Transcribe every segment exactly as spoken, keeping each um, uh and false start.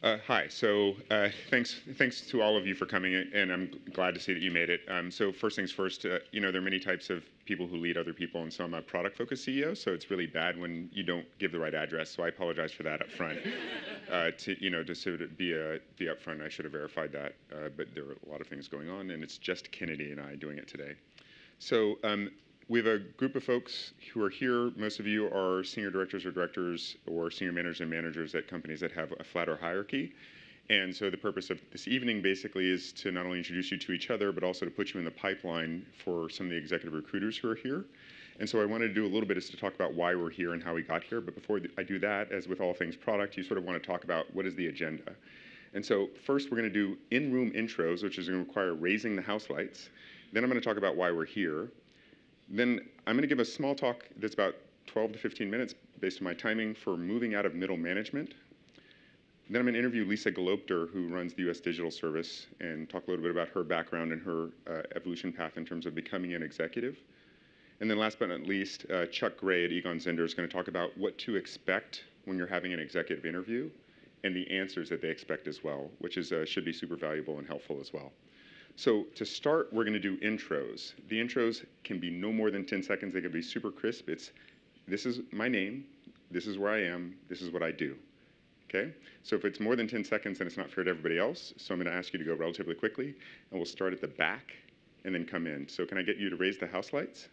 Uh, hi. So uh, thanks, thanks to all of you for coming, and I'm glad to see that you made it. Um, so first things first, uh, you know, there are many types of people who lead other people, and so I'm a product-focused C E O. So it's really bad when you don't give the right address. So I apologize for that up front. Uh, to you know, to sort of be a be upfront, I should have verified that. Uh, but there are a lot of things going on, and it's just Kennedy and I doing it today. So um, we have a group of folks who are here. Most of you are senior directors or directors or senior managers and managers at companies that have a flatter hierarchy. And so the purpose of this evening basically is to not only introduce you to each other, but also to put you in the pipeline for some of the executive recruiters who are here. And so I wanted to do a little bit is to talk about why we're here and how we got here. But before I do that, as with all things product, you sort of want to talk about what is the agenda. And so first we're going to do in-room intros, which is going to require raising the house lights. Then I'm going to talk about why we're here. Then I'm going to give a small talk that's about twelve to fifteen minutes based on my timing for moving out of middle management. Then I'm going to interview Lisa Galopter, who runs the U S Digital Service, and talk a little bit about her background and her uh, evolution path in terms of becoming an executive. And then last but not least, uh, Chuck Gray at Egon Zehnder is going to talk about what to expect when you're having an executive interview and the answers that they expect as well, which is, uh, should be super valuable and helpful as well. So to start, we're going to do intros. The intros can be no more than ten seconds. They can be super crisp. It's, this is my name, this is where I am, this is what I do. Okay? So if it's more than ten seconds, then it's not fair to everybody else. So I'm going to ask you to go relatively quickly, and we'll start at the back and then come in. So can I get you to raise the house lights?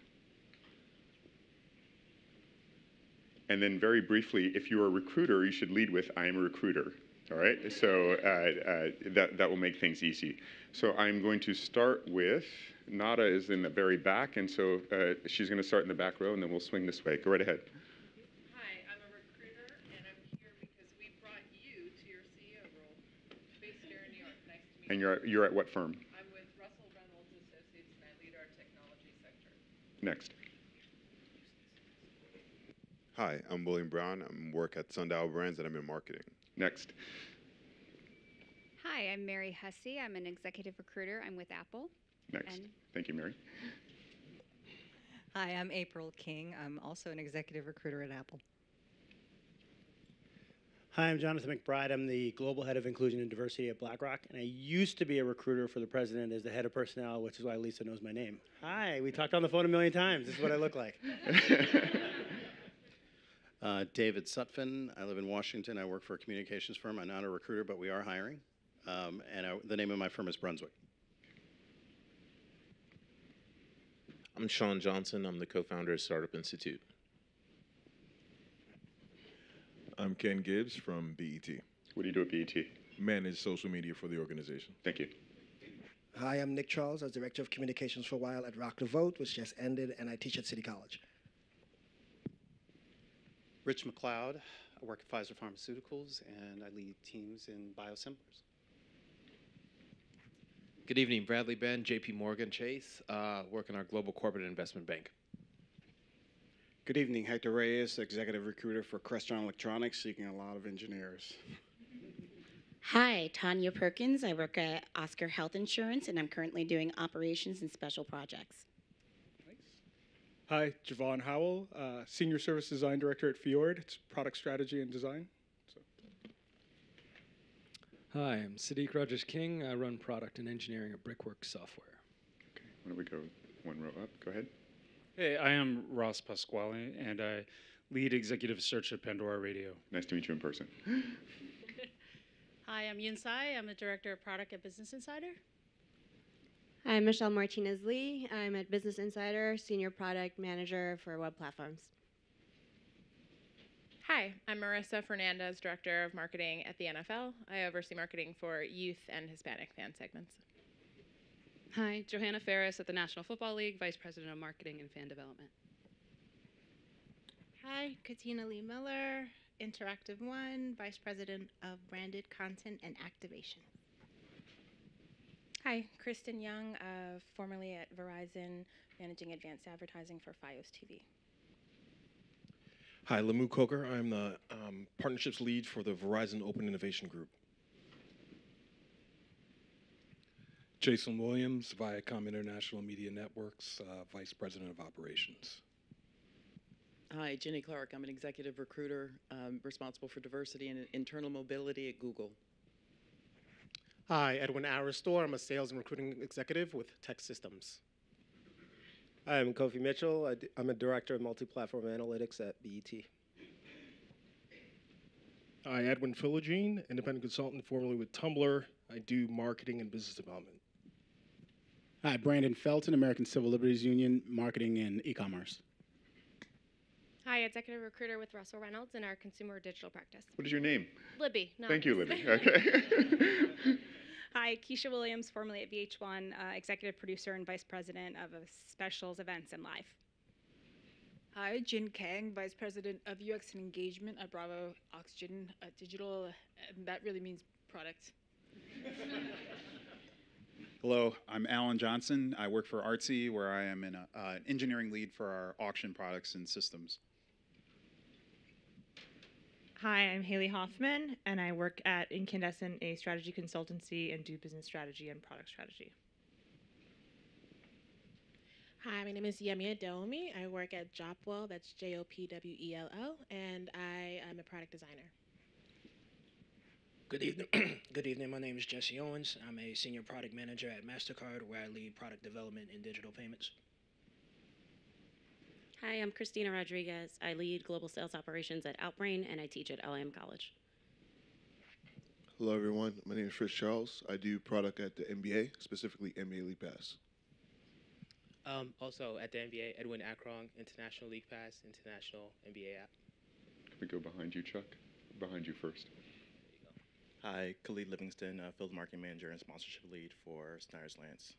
And then very briefly, if you're a recruiter, you should lead with, I am a recruiter. All right, so uh, uh, that, that will make things easy. So I'm going to start with, Nada is in the very back, and so uh, she's going to start in the back row, and then we'll swing this way. Go right ahead. Hi, I'm a recruiter, and I'm here because we brought you to your C E O role, based here in New York. Nice to meet you. And you're, you're at what firm? I'm with Russell Reynolds Associates, and I lead our technology sector. Next. Hi, I'm William Brown. I work at Sundial Brands, and I'm in marketing. Next. Hi, I'm Mary Hussey. I'm an executive recruiter. I'm with Apple. Next. And Thank you, Mary. Hi, I'm April King. I'm also an executive recruiter at Apple. Hi, I'm Jonathan McBride. I'm the Global Head of Inclusion and Diversity at BlackRock, and I used to be a recruiter for the president as the head of personnel, which is why Lisa knows my name. Hi, we talked on the phone a million times. This is what I look like. Uh, David Sutphin. I live in Washington. I work for a communications firm. I'm not a recruiter, but we are hiring. Um, and I, the name of my firm is Brunswick. I'm Sean Johnson. I'm the co-founder of Startup Institute. I'm Ken Gibbs from B E T. What do you do at B E T? Manage social media for the organization. Thank you. Hi, I'm Nick Charles. I was Director of Communications for a while at Rock the Vote, which just ended, and I teach at City College. Rich McLeod. I work at Pfizer Pharmaceuticals, and I lead teams in biosimilars. Good evening, Bradley Ben, J P Morgan Chase, uh, work in our Global Corporate Investment Bank. Good evening, Hector Reyes, Executive Recruiter for Crestron Electronics, seeking a lot of engineers. Hi, Tanya Perkins. I work at Oscar Health Insurance, and I'm currently doing operations and special projects. Hi, Javon Howell, uh, Senior Service Design Director at Fjord. It's product strategy and design. So. Hi, I'm Sadiq Rajesh King. I run product and engineering at Brickworks Software. Okay, why don't we go one row up? Go ahead. Hey, I am Ross Pasquale, and I lead executive search at Pandora Radio. Nice to meet you in person. Hi, I'm Yun Sai. I'm the Director of Product at Business Insider. I'm Michelle Martinez-Lee. I'm at Business Insider, Senior Product Manager for Web Platforms. Hi, I'm Marissa Fernandez, Director of Marketing at the N F L. I oversee marketing for youth and Hispanic fan segments. Hi, Johanna Ferris at the National Football League, Vice President of Marketing and Fan Development. Hi, Katina Lee Miller, Interactive One, Vice President of Branded Content and Activation. Hi, Kristen Young, uh, formerly at Verizon, managing advanced advertising for Fios T V. Hi, Lamu Coker. I'm the um, partnerships lead for the Verizon Open Innovation Group. Jason Williams, Viacom International Media Networks, uh, Vice President of Operations. Hi, Jenny Clark. I'm an executive recruiter um, responsible for diversity and internal mobility at Google. Hi, Edwin Aristor. I'm a sales and recruiting executive with Tech Systems. Hi, I'm Kofi Mitchell. I d- I'm a director of multi-platform analytics at B E T. Hi, Edwin Philogene, independent consultant formerly with Tumblr. I do marketing and business development. Hi, Brandon Felton, American Civil Liberties Union, marketing and e-commerce. Hi, executive recruiter with Russell Reynolds in our consumer digital practice. What is your name? Libby. Not Thank you, Liz. Libby. Okay. Hi, Keisha Williams, formerly at V H one, uh, executive producer and vice president of uh, specials, events, and live. Hi, Jin Kang, Vice President of U X and Engagement at Bravo Oxygen uh, Digital, and that really means product. Hello, I'm Alan Johnson. I work for Artsy, where I am an uh, engineering lead for our auction products and systems. Hi, I'm Haley Hoffman, and I work at Incandescent, a strategy consultancy, and do business strategy and product strategy. Hi, my name is Yemi Adomi. I work at Jopwell, that's J O P W E L L, and I am a product designer. Good evening. Good evening. My name is Jesse Owens. I'm a senior product manager at MasterCard, where I lead product development in digital payments. Hi, I'm Christina Rodriguez. I lead global sales operations at Outbrain, and I teach at L A M College. Hello, everyone. My name is Chris Charles. I do product at the N B A, specifically N B A League Pass. Um, also at the N B A, Edwin Akron, International League Pass, International N B A app. Can we go behind you, Chuck? Behind you first. Hi, Khalid Livingston, uh, Field Marketing Manager and Sponsorship Lead for Snyder's Lance.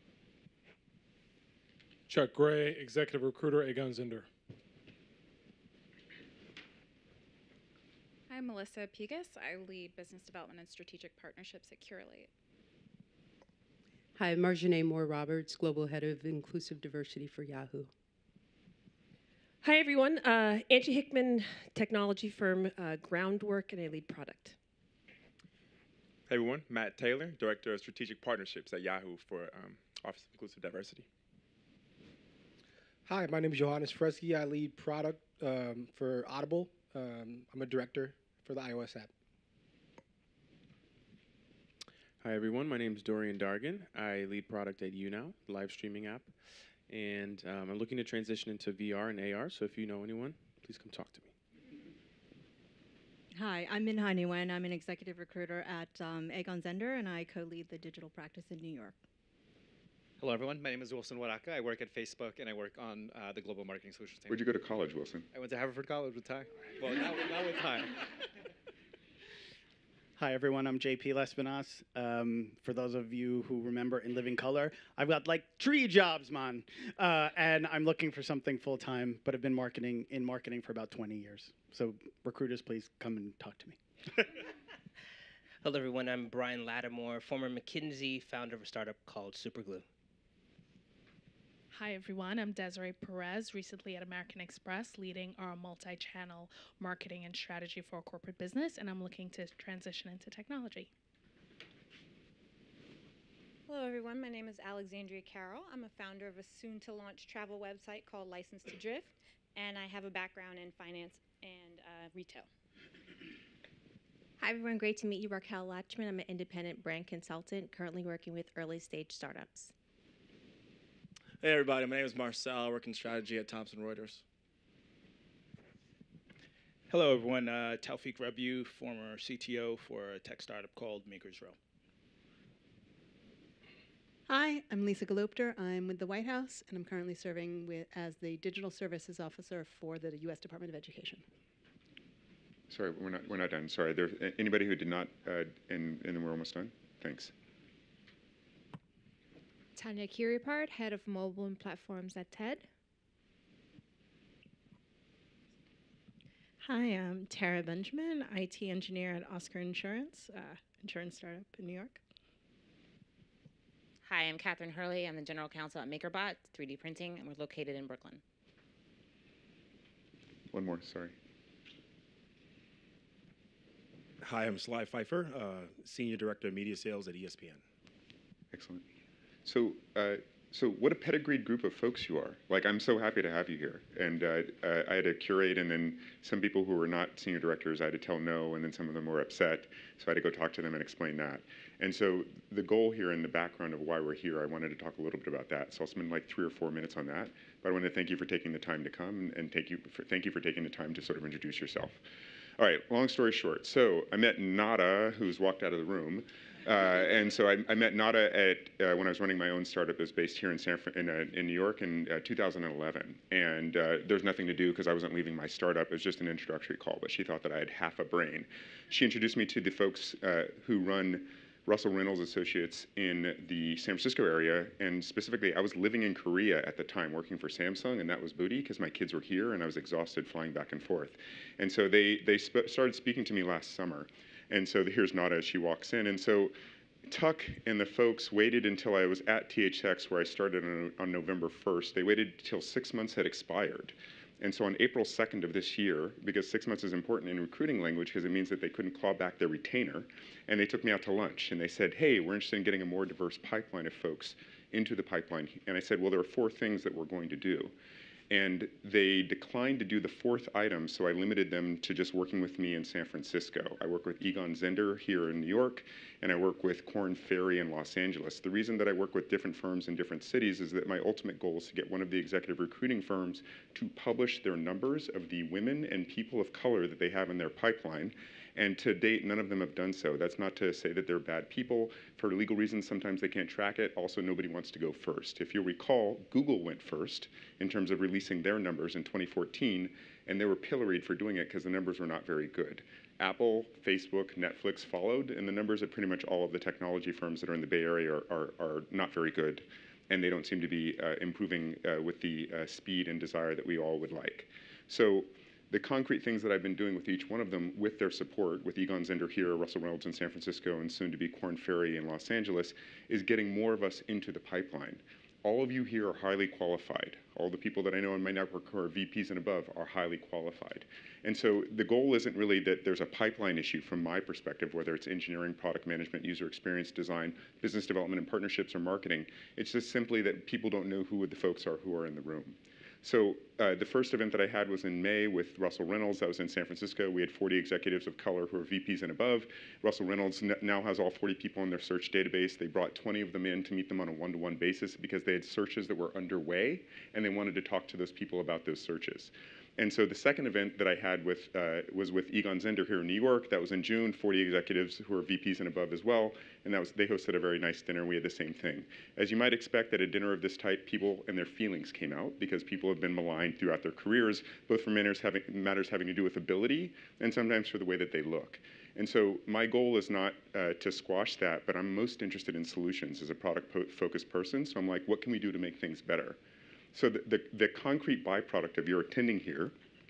Chuck Gray, Executive Recruiter, Egon Zehnder. I'm Melissa Pigas. I lead business development and strategic partnerships at Curelate. Hi, Marjane Moore-Roberts, Global Head of Inclusive Diversity for Yahoo. Hi, everyone. Uh, Angie Hickman, technology firm, uh, Groundwork, and I lead product. Hey, everyone. Matt Taylor, Director of Strategic Partnerships at Yahoo for um, Office of Inclusive Diversity. Hi, my name is Johannes Fresky. I lead product um, for Audible. Um, I'm a director for the iOS app. Hi, everyone. My name is Dorian Dargan. I lead product at YouNow, the live streaming app. And um, I'm looking to transition into V R and A R, so if you know anyone, please come talk to me. Hi, I'm Min Hai Nguyen. I'm an executive recruiter at um, Egon Zehnder, and I co-lead the digital practice in New York. Hello, everyone. My name is Wilson Waraka. I work at Facebook, and I work on uh, the global marketing solutions team. Where'd you go to college, Wilson? I went to Haverford College with Ty. Well, not, with- not with Ty. Hi, everyone. I'm J P Lespinas. Um, for those of you who remember In Living Color, I've got like three jobs, man. Uh, and I'm looking for something full-time, but I've been marketing in marketing for about twenty years. So recruiters, please come and talk to me. Hello, everyone. I'm Brian Lattimore, former McKinsey, founder of a startup called Superglue. Hi, everyone. I'm Desiree Perez, recently at American Express, leading our multi-channel marketing and strategy for a corporate business, and I'm looking to transition into technology. Hello, everyone. My name is Alexandria Carroll. I'm a founder of a soon-to-launch travel website called License to Drift, and I have a background in finance and uh, retail. Hi, everyone. Great to meet you. Raquel Latchman. I'm an independent brand consultant, currently working with early-stage startups. Hey, everybody. My name is Marcel. I work in strategy at Thomson Reuters. Hello, everyone. Uh, Taufik Rabiu, former C T O for a tech startup called Makers Row. Hi, I'm Lisa Galopter. I'm with the White House, and I'm currently serving with, as the Digital Services Officer for the U S Department of Education. Sorry, we're not, we're not done. Sorry. There, anybody who did not, uh, and, and we're almost done? Thanks. Tanya Kiripart, Head of Mobile and Platforms at TED. Hi, I'm Tara Benjamin, I T engineer at Oscar Insurance, uh, insurance startup in New York. Hi, I'm Catherine Hurley. I'm the General Counsel at MakerBot, three D printing, and we're located in Brooklyn. One more, sorry. Hi, I'm Sly Pfeiffer, uh, Senior Director of Media Sales at E S P N. Excellent. So uh, So what a pedigreed group of folks you are. Like, I'm so happy to have you here. And uh, uh, I had to curate, and then some people who were not senior directors, I had to tell no, and then some of them were upset. So I had to go talk to them and explain that. And so the goal here in the background of why we're here, I wanted to talk a little bit about that. So I'll spend like three or four minutes on that. But I want to thank you for taking the time to come, and thank you for, thank you for taking the time to sort of introduce yourself. All right, long story short. So I met Nada, who's walked out of the room. Uh, and so I, I met Nada at uh, when I was running my own startup. It was based here in San Fran in, uh, in New York in uh, two thousand eleven. And uh, there's nothing to do because I wasn't leaving my startup. It was just an introductory call. But she thought that I had half a brain. She introduced me to the folks uh, who run Russell Reynolds Associates in the San Francisco area. And specifically, I was living in Korea at the time, working for Samsung, and that was booty because my kids were here and I was exhausted flying back and forth. And so they they sp started speaking to me last summer. And so here's Nada as she walks in. And so Tuck and the folks waited until I was at T H X, where I started on, on November first. They waited until six months had expired. And so on April second of this year, because six months is important in recruiting language because it means that they couldn't claw back their retainer, and they took me out to lunch. And they said, hey, we're interested in getting a more diverse pipeline of folks into the pipeline. And I said, well, there are four things that we're going to do. And they declined to do the fourth item, so I limited them to just working with me in San Francisco. I work with Egon Zehnder here in New York, and I work with Korn Ferry in Los Angeles. The reason that I work with different firms in different cities is that my ultimate goal is to get one of the executive recruiting firms to publish their numbers of the women and people of color that they have in their pipeline. And to date, none of them have done so. That's not to say that they're bad people. For legal reasons, sometimes they can't track it. Also, nobody wants to go first. If you'll recall, Google went first in terms of releasing their numbers in twenty fourteen, and they were pilloried for doing it because the numbers were not very good. Apple, Facebook, Netflix followed, and the numbers of pretty much all of the technology firms that are in the Bay Area are, are, are not very good, and they don't seem to be uh, improving uh, with the uh, speed and desire that we all would like. So the concrete things that I've been doing with each one of them, with their support, with Egon Zehnder here, Russell Reynolds in San Francisco, and soon to be Korn Ferry in Los Angeles, is getting more of us into the pipeline. All of you here are highly qualified. All the people that I know in my network who are V Ps and above are highly qualified. And so the goal isn't really that there's a pipeline issue from my perspective, whether it's engineering, product management, user experience design, business development and partnerships, or marketing. It's just simply that people don't know who the folks are who are in the room. So uh, the first event that I had was in May with Russell Reynolds. That was in San Francisco. We had forty executives of color who are V Ps and above. Russell Reynolds n now has all forty people in their search database. They brought twenty of them in to meet them on a one-to-one basis because they had searches that were underway, and they wanted to talk to those people about those searches. And so the second event that I had with, uh, was with Egon Zehnder here in New York. That was in June, forty executives who are V Ps and above as well. And that was, they hosted a very nice dinner. We had the same thing. As you might expect at a dinner of this type, people and their feelings came out because people have been maligned throughout their careers, both for matters having, matters having to do with ability and sometimes for the way that they look. And so my goal is not uh, to squash that, but I'm most interested in solutions as a product-focused person. So I'm like, what can we do to make things better? So the, the, the concrete byproduct of your attending here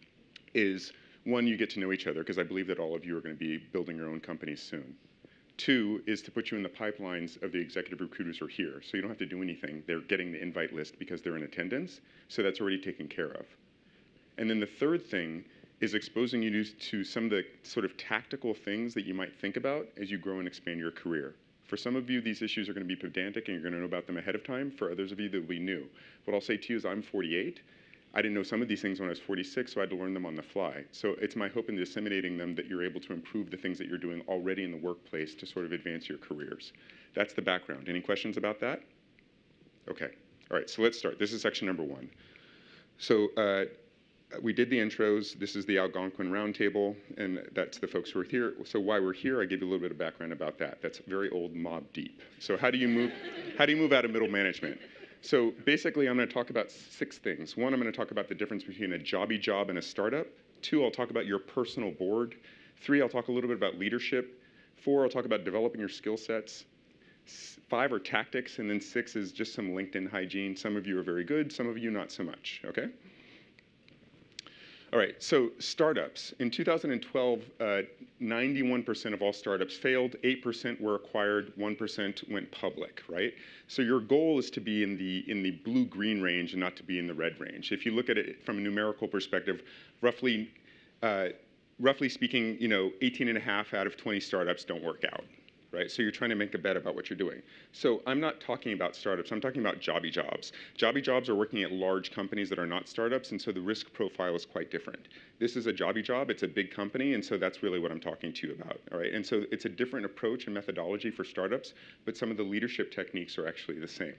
is, one, you get to know each other, because I believe that all of you are going to be building your own companies soon. Two is to put you in the pipelines of the executive recruiters who are here. So you don't have to do anything. They're getting the invite list because they're in attendance. So that's already taken care of. And then the third thing is exposing you to, to some of the sort of tactical things that you might think about as you grow and expand your career. For some of you, these issues are going to be pedantic and you're going to know about them ahead of time. For others of you, they'll be new. What I'll say to you is I'm forty-eight. I didn't know some of these things when I was forty-six, so I had to learn them on the fly. So it's my hope in disseminating them that you're able to improve the things that you're doing already in the workplace to sort of advance your careers. That's the background. Any questions about that? Okay. All right, so let's start. This is section number one. So uh, we did the intros. This is the Algonquin Roundtable, and that's the folks who are here. So why we're here, I give you a little bit of background about that. That's very old Mob Deep. So how do you move, how do you move out of middle management? So basically, I'm going to talk about six things. One, I'm going to talk about the difference between a jobby job and a startup. Two, I'll talk about your personal board. Three, I'll talk a little bit about leadership. Four, I'll talk about developing your skill sets. Five are tactics, and then six is just some LinkedIn hygiene. Some of you are very good, some of you not so much, okay? All right, so startups. In two thousand twelve, ninety-one percent uh, of all startups failed, eight percent were acquired, one percent went public, right? So your goal is to be in the, in the blue-green range and not to be in the red range. If you look at it from a numerical perspective, roughly, uh, roughly speaking, you know, eighteen and a half out of twenty startups don't work out, right? So you're trying to make a bet about what you're doing. So I'm not talking about startups. I'm talking about jobby jobs. Jobby jobs are working at large companies that are not startups, and so the risk profile is quite different. This is a jobby job. It's a big company, and so that's really what I'm talking to you about, all right? And so it's a different approach and methodology for startups, but some of the leadership techniques are actually the same.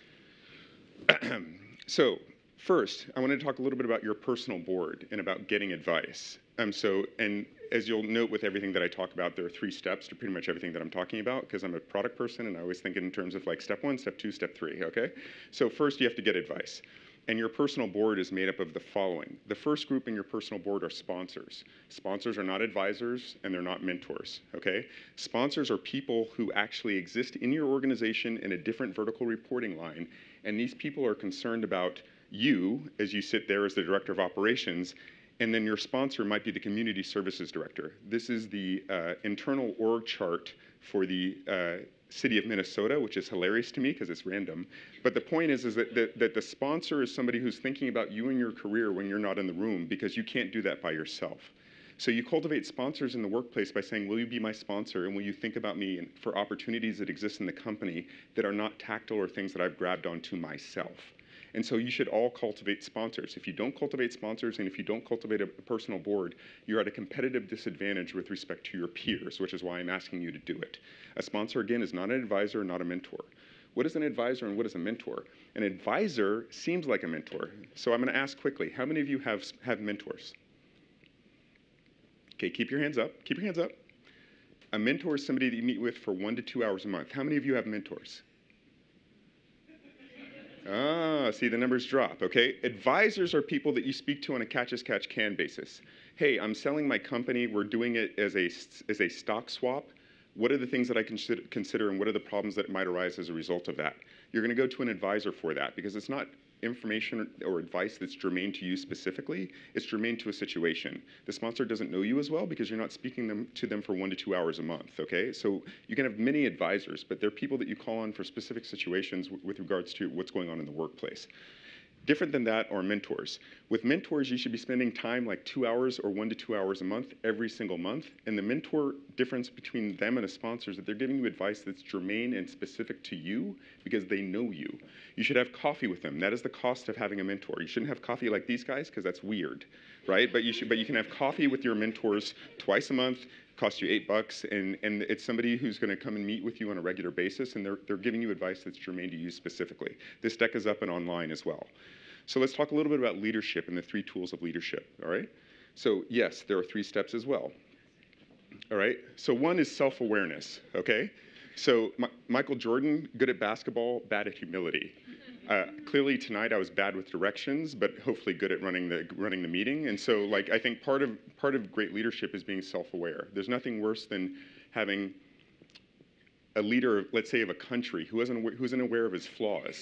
So first, I wanted to talk a little bit about your personal board and about getting advice. Um, so, and as you'll note with everything that I talk about, there are three steps to pretty much everything that I'm talking about, because I'm a product person and I always think in terms of like step one, step two, step three, okay? So first you have to get advice. And your personal board is made up of the following. The first group in your personal board are sponsors. Sponsors are not advisors and they're not mentors, okay? Sponsors are people who actually exist in your organization in a different vertical reporting line, and these people are concerned about you as you sit there as the director of operations, and then your sponsor might be the community services director. This is the uh, internal org chart for the uh, city of Minnesota, which is hilarious to me because it's random. But the point is, is that, that, that the sponsor is somebody who's thinking about you and your career when you're not in the room, because you can't do that by yourself. So you cultivate sponsors in the workplace by saying, will you be my sponsor, and will you think about me for opportunities that exist in the company that are not tactile or things that I've grabbed onto myself. And so you should all cultivate sponsors. If you don't cultivate sponsors and if you don't cultivate a personal board, you're at a competitive disadvantage with respect to your peers, which is why I'm asking you to do it. A sponsor, again, is not an advisor, not a mentor. What is an advisor and what is a mentor? An advisor seems like a mentor. So I'm going to ask quickly, how many of you have, have mentors? Okay, keep your hands up. Keep your hands up. A mentor is somebody that you meet with for one to two hours a month. How many of you have mentors? Ah, see, the numbers drop, okay? Advisors are people that you speak to on a catch-as-catch-can basis. Hey, I'm selling my company. We're doing it as a, as a stock swap. What are the things that I can consider, and what are the problems that might arise as a result of that? You're going to go to an advisor for that, because it's not information or advice that's germane to you specifically. It's germane to a situation. The sponsor doesn't know you as well because you're not speaking them, to them for one to two hours a month, okay? So you can have many advisors, but they're people that you call on for specific situations with regards to what's going on in the workplace. Different than that are mentors. With mentors, you should be spending time like two hours or one to two hours a month every single month. And the mentor difference between them and a sponsor is that they're giving you advice that's germane and specific to you because they know you. You should have coffee with them. That is the cost of having a mentor. You shouldn't have coffee like these guys because that's weird, right? But you should. But you can have coffee with your mentors twice a month. Cost you eight bucks, and, and it's somebody who's going to come and meet with you on a regular basis, and they're, they're giving you advice that's germane to you specifically. This deck is up and online as well. So let's talk a little bit about leadership and the three tools of leadership, all right? So yes, there are three steps as well, all right? So one is self-awareness, okay? So M Michael Jordan, good at basketball, bad at humility. Uh, clearly tonight I was bad with directions, but hopefully good at running the running the meeting. And so, like, I think part of part of great leadership is being self-aware. There's nothing worse than having a leader, let's say, of a country who isn't aware, who's unaware of his flaws,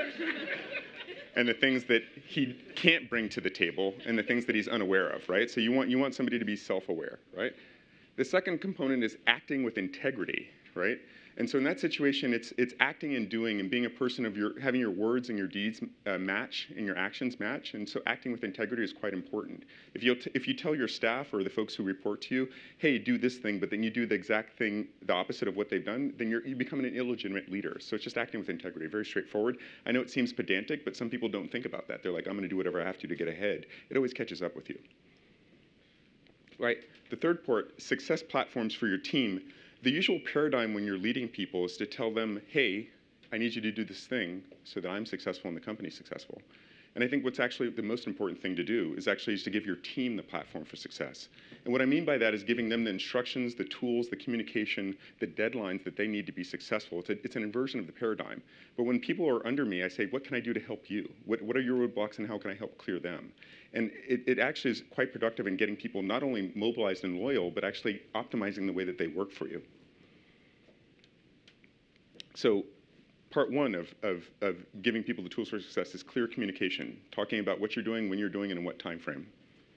and the things that he can't bring to the table, and the things that he's unaware of. Right. So you want you want somebody to be self-aware. Right. The second component is acting with integrity. Right. And so in that situation, it's it's acting and doing and being a person of your, having your words and your deeds uh, match and your actions match. And so acting with integrity is quite important. If you if you tell your staff or the folks who report to you, hey, do this thing, but then you do the exact thing, the opposite of what they've done, then you're, you become an illegitimate leader. So it's just acting with integrity, very straightforward. I know it seems pedantic, but some people don't think about that. They're like, I'm going to do whatever I have to to get ahead. It always catches up with you. Right. The third part, success platforms for your team. The usual paradigm when you're leading people is to tell them, hey, I need you to do this thing so that I'm successful and the company's successful. And I think what's actually the most important thing to do is actually is to give your team the platform for success. And what I mean by that is giving them the instructions, the tools, the communication, the deadlines that they need to be successful. It's, a, it's an inversion of the paradigm. But when people are under me, I say, what can I do to help you? What, what are your roadblocks and how can I help clear them? And it, it actually is quite productive in getting people not only mobilized and loyal, but actually optimizing the way that they work for you. So part one of, of, of giving people the tools for success is clear communication, talking about what you're doing, when you're doing it, and what time frame.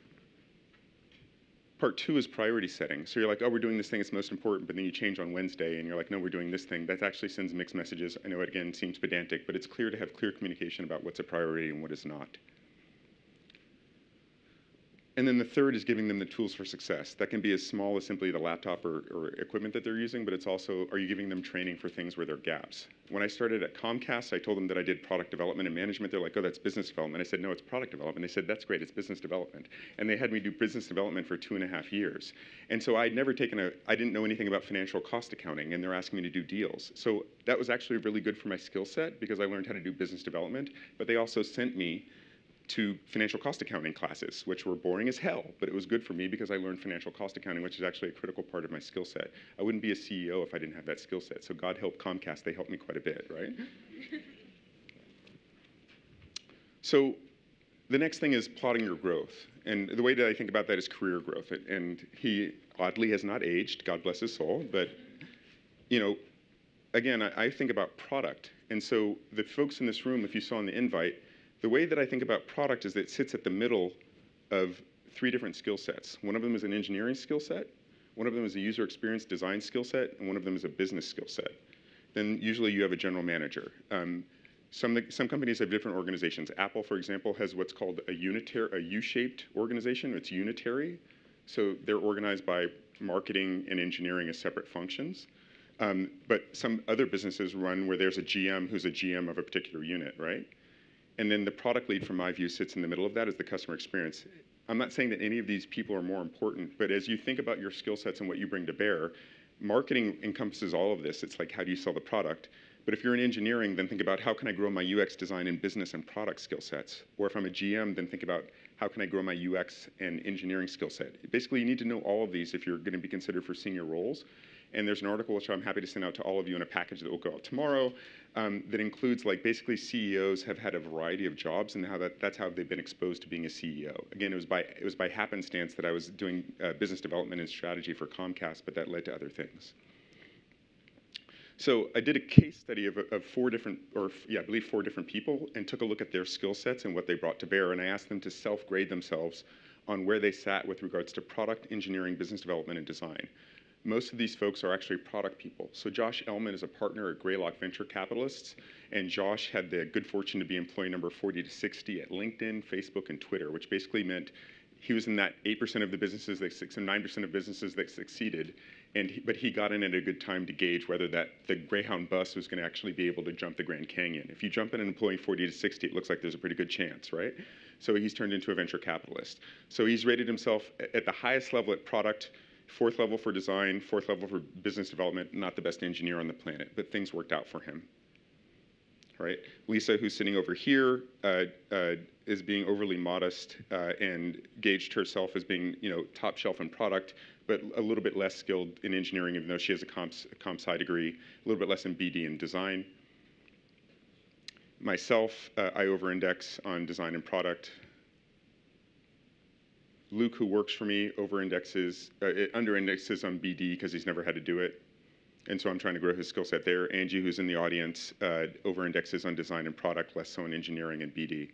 Part two is priority setting. So you're like, oh, we're doing this thing, it's most important, but then you change on Wednesday, and you're like, no, we're doing this thing. That actually sends mixed messages. I know it, again, seems pedantic, but it's clear to have clear communication about what's a priority and what is not. And then the third is giving them the tools for success. That can be as small as simply the laptop or, or equipment that they're using, but it's also, are you giving them training for things where there are gaps? When I started at Comcast, I told them that I did product development and management. They're like, oh, that's business development. I said, no, it's product development. They said, that's great, it's business development. And they had me do business development for two and a half years. And so I'd never taken a, I didn't know anything about financial cost accounting, and they're asking me to do deals. So that was actually really good for my skill set because I learned how to do business development, but they also sent me to financial cost accounting classes, which were boring as hell, but it was good for me because I learned financial cost accounting, which is actually a critical part of my skill set. I wouldn't be a C E O if I didn't have that skill set. So God help Comcast, they helped me quite a bit, right? So the next thing is plotting your growth. And the way that I think about that is career growth. And he oddly has not aged, God bless his soul, but you know, again, I, I think about product. And so the folks in this room, if you saw in the invite, the way that I think about product is that it sits at the middle of three different skill sets. One of them is an engineering skill set, one of them is a user experience design skill set, and one of them is a business skill set. Then usually you have a general manager. Um, some, some companies have different organizations. Apple, for example, has what's called a unitary, a U-shaped organization. It's unitary. So they're organized by marketing and engineering as separate functions. Um, but some other businesses run where there's a G M who's a G M of a particular unit, right? And then the product lead, from my view, sits in the middle of that as the customer experience. I'm not saying that any of these people are more important, but as you think about your skill sets and what you bring to bear, marketing encompasses all of this. It's like, how do you sell the product? But if you're in engineering, then think about how can I grow my U X design and business and product skill sets? Or if I'm a G M, then think about how can I grow my U X and engineering skill set? Basically, you need to know all of these if you're going to be considered for senior roles. And there's an article which I'm happy to send out to all of you in a package that will go out tomorrow um, that includes, like, basically C E Os have had a variety of jobs and how that, that's how they've been exposed to being a C E O. Again, it was by, it was by happenstance that I was doing uh, business development and strategy for Comcast, but that led to other things. So I did a case study of, of four different, or yeah, I believe four different people, and took a look at their skill sets and what they brought to bear, and I asked them to self-grade themselves on where they sat with regards to product, engineering, business development, and design. Most of these folks are actually product people. So Josh Ellman is a partner at Greylock Venture Capitalists, and Josh had the good fortune to be employee number forty to sixty at LinkedIn, Facebook, and Twitter, which basically meant he was in that eight percent of the businesses that succeeded, nine percent of businesses that succeeded, and he, but he got in at a good time to gauge whether that the Greyhound bus was going to actually be able to jump the Grand Canyon. If you jump in an employee forty to sixty, it looks like there's a pretty good chance, right? So he's turned into a venture capitalist. So he's rated himself at the highest level at product, fourth level for design, fourth level for business development, not the best engineer on the planet, but things worked out for him. Right? Lisa, who's sitting over here, uh, uh, is being overly modest uh, and gauged herself as being, you know, top shelf in product, but a little bit less skilled in engineering, even though she has a comp, a comp sci degree, a little bit less in B D and design. Myself, uh, I over-index on design and product. Luke, who works for me, over-indexes, uh, under-indexes on B D because he's never had to do it. And so I'm trying to grow his skill set there. Angie, who's in the audience, uh, over-indexes on design and product, less so in engineering and B D.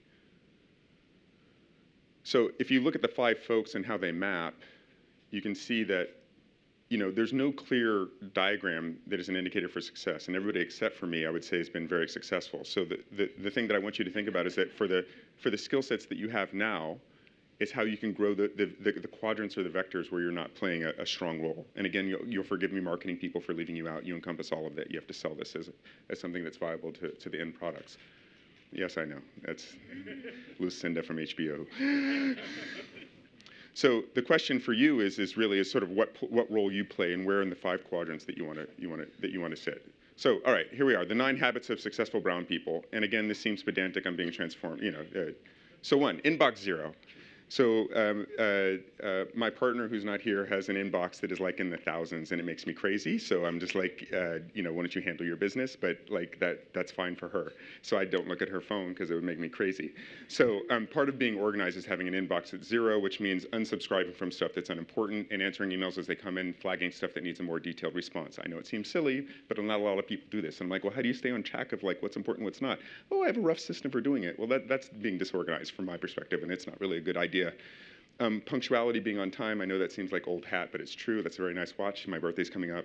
So if you look at the five folks and how they map, you can see that, you know, there's no clear diagram that is an indicator for success. And everybody except for me, I would say, has been very successful. So the, the, the thing that I want you to think about is that for the, for the skill sets that you have now, is how you can grow the, the, the, the quadrants or the vectors where you're not playing a, a strong role. And again, you'll, you'll forgive me, marketing people, for leaving you out. You encompass all of that. You have to sell this as, as something that's viable to, to the end products. Yes, I know. That's Lucinda from H B O. So the question for you is, is really is sort of what, what role you play and where in the five quadrants that you want to you want to that you want to sit. So, all right, here we are. The nine habits of successful brown people. And again, this seems pedantic. I'm being transformed. You know. Uh, so one, inbox zero. So um, uh, uh, my partner, who's not here, has an inbox that is like in the thousands, and it makes me crazy. So I'm just like, uh, you know, why don't you handle your business? But like that, that's fine for her. So I don't look at her phone because it would make me crazy. So um, part of being organized is having an inbox at zero, which means unsubscribing from stuff that's unimportant and answering emails as they come in, flagging stuff that needs a more detailed response. I know it seems silly, but not a lot of people do this. I'm like, well, how do you stay on track of like what's important, what's not? Oh, I have a rough system for doing it. Well, that, that's being disorganized from my perspective, and it's not really a good idea. Um, punctuality, being on time, I know that seems like old hat, but it's true. That's a very nice watch. My birthday's coming up.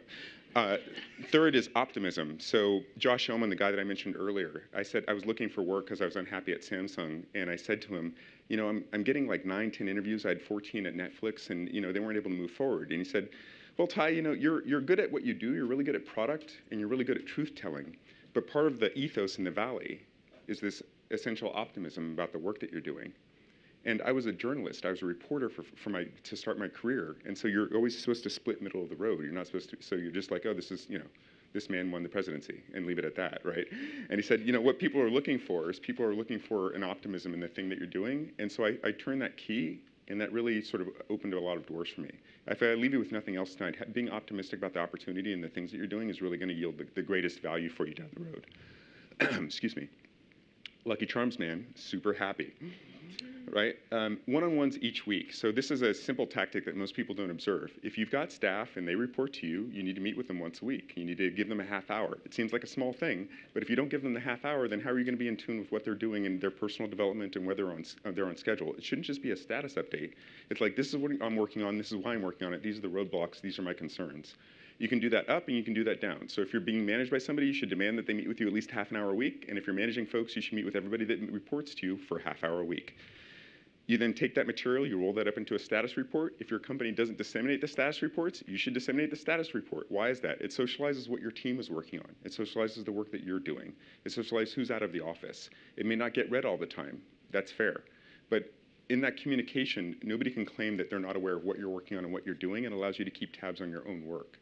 Uh, third is optimism. So Josh Ellman, the guy that I mentioned earlier, I said I was looking for work because I was unhappy at Samsung, and I said to him, you know, I'm, I'm getting like nine, ten interviews. I had fourteen at Netflix, and you know they weren't able to move forward. And he said, well, Ty, you know, you're you're good at what you do. You're really good at product, and you're really good at truth telling. But part of the ethos in the Valley is this essential optimism about the work that you're doing. And I was a journalist. I was a reporter for, for my to start my career. And so you're always supposed to split middle of the road. You're not supposed to. So you're just like, oh, this is, you know, this man won the presidency, and leave it at that, right? And he said, you know, what people are looking for is people are looking for an optimism in the thing that you're doing. And so I, I turned that key, and that really sort of opened a lot of doors for me. If I leave you with nothing else tonight, being optimistic about the opportunity and the things that you're doing is really going to yield the, the greatest value for you down the road. Excuse me. Lucky Charms man, super happy. Right? Um, one-on-ones each week. So this is a simple tactic that most people don't observe. If you've got staff and they report to you, you need to meet with them once a week. You need to give them a half hour. It seems like a small thing, but if you don't give them the half hour, then how are you going to be in tune with what they're doing in their personal development and whether on, uh, they're on schedule? It shouldn't just be a status update. It's like, this is what I'm working on, this is why I'm working on it, these are the roadblocks, these are my concerns. You can do that up and you can do that down. So if you're being managed by somebody, you should demand that they meet with you at least half an hour a week. And if you're managing folks, you should meet with everybody that reports to you for a half hour a week. You then take that material, you roll that up into a status report. If your company doesn't disseminate the status reports, you should disseminate the status report. Why is that? It socializes what your team is working on. It socializes the work that you're doing. It socializes who's out of the office. It may not get read all the time. That's fair. But in that communication, nobody can claim that they're not aware of what you're working on and what you're doing, and allows you to keep tabs on your own work.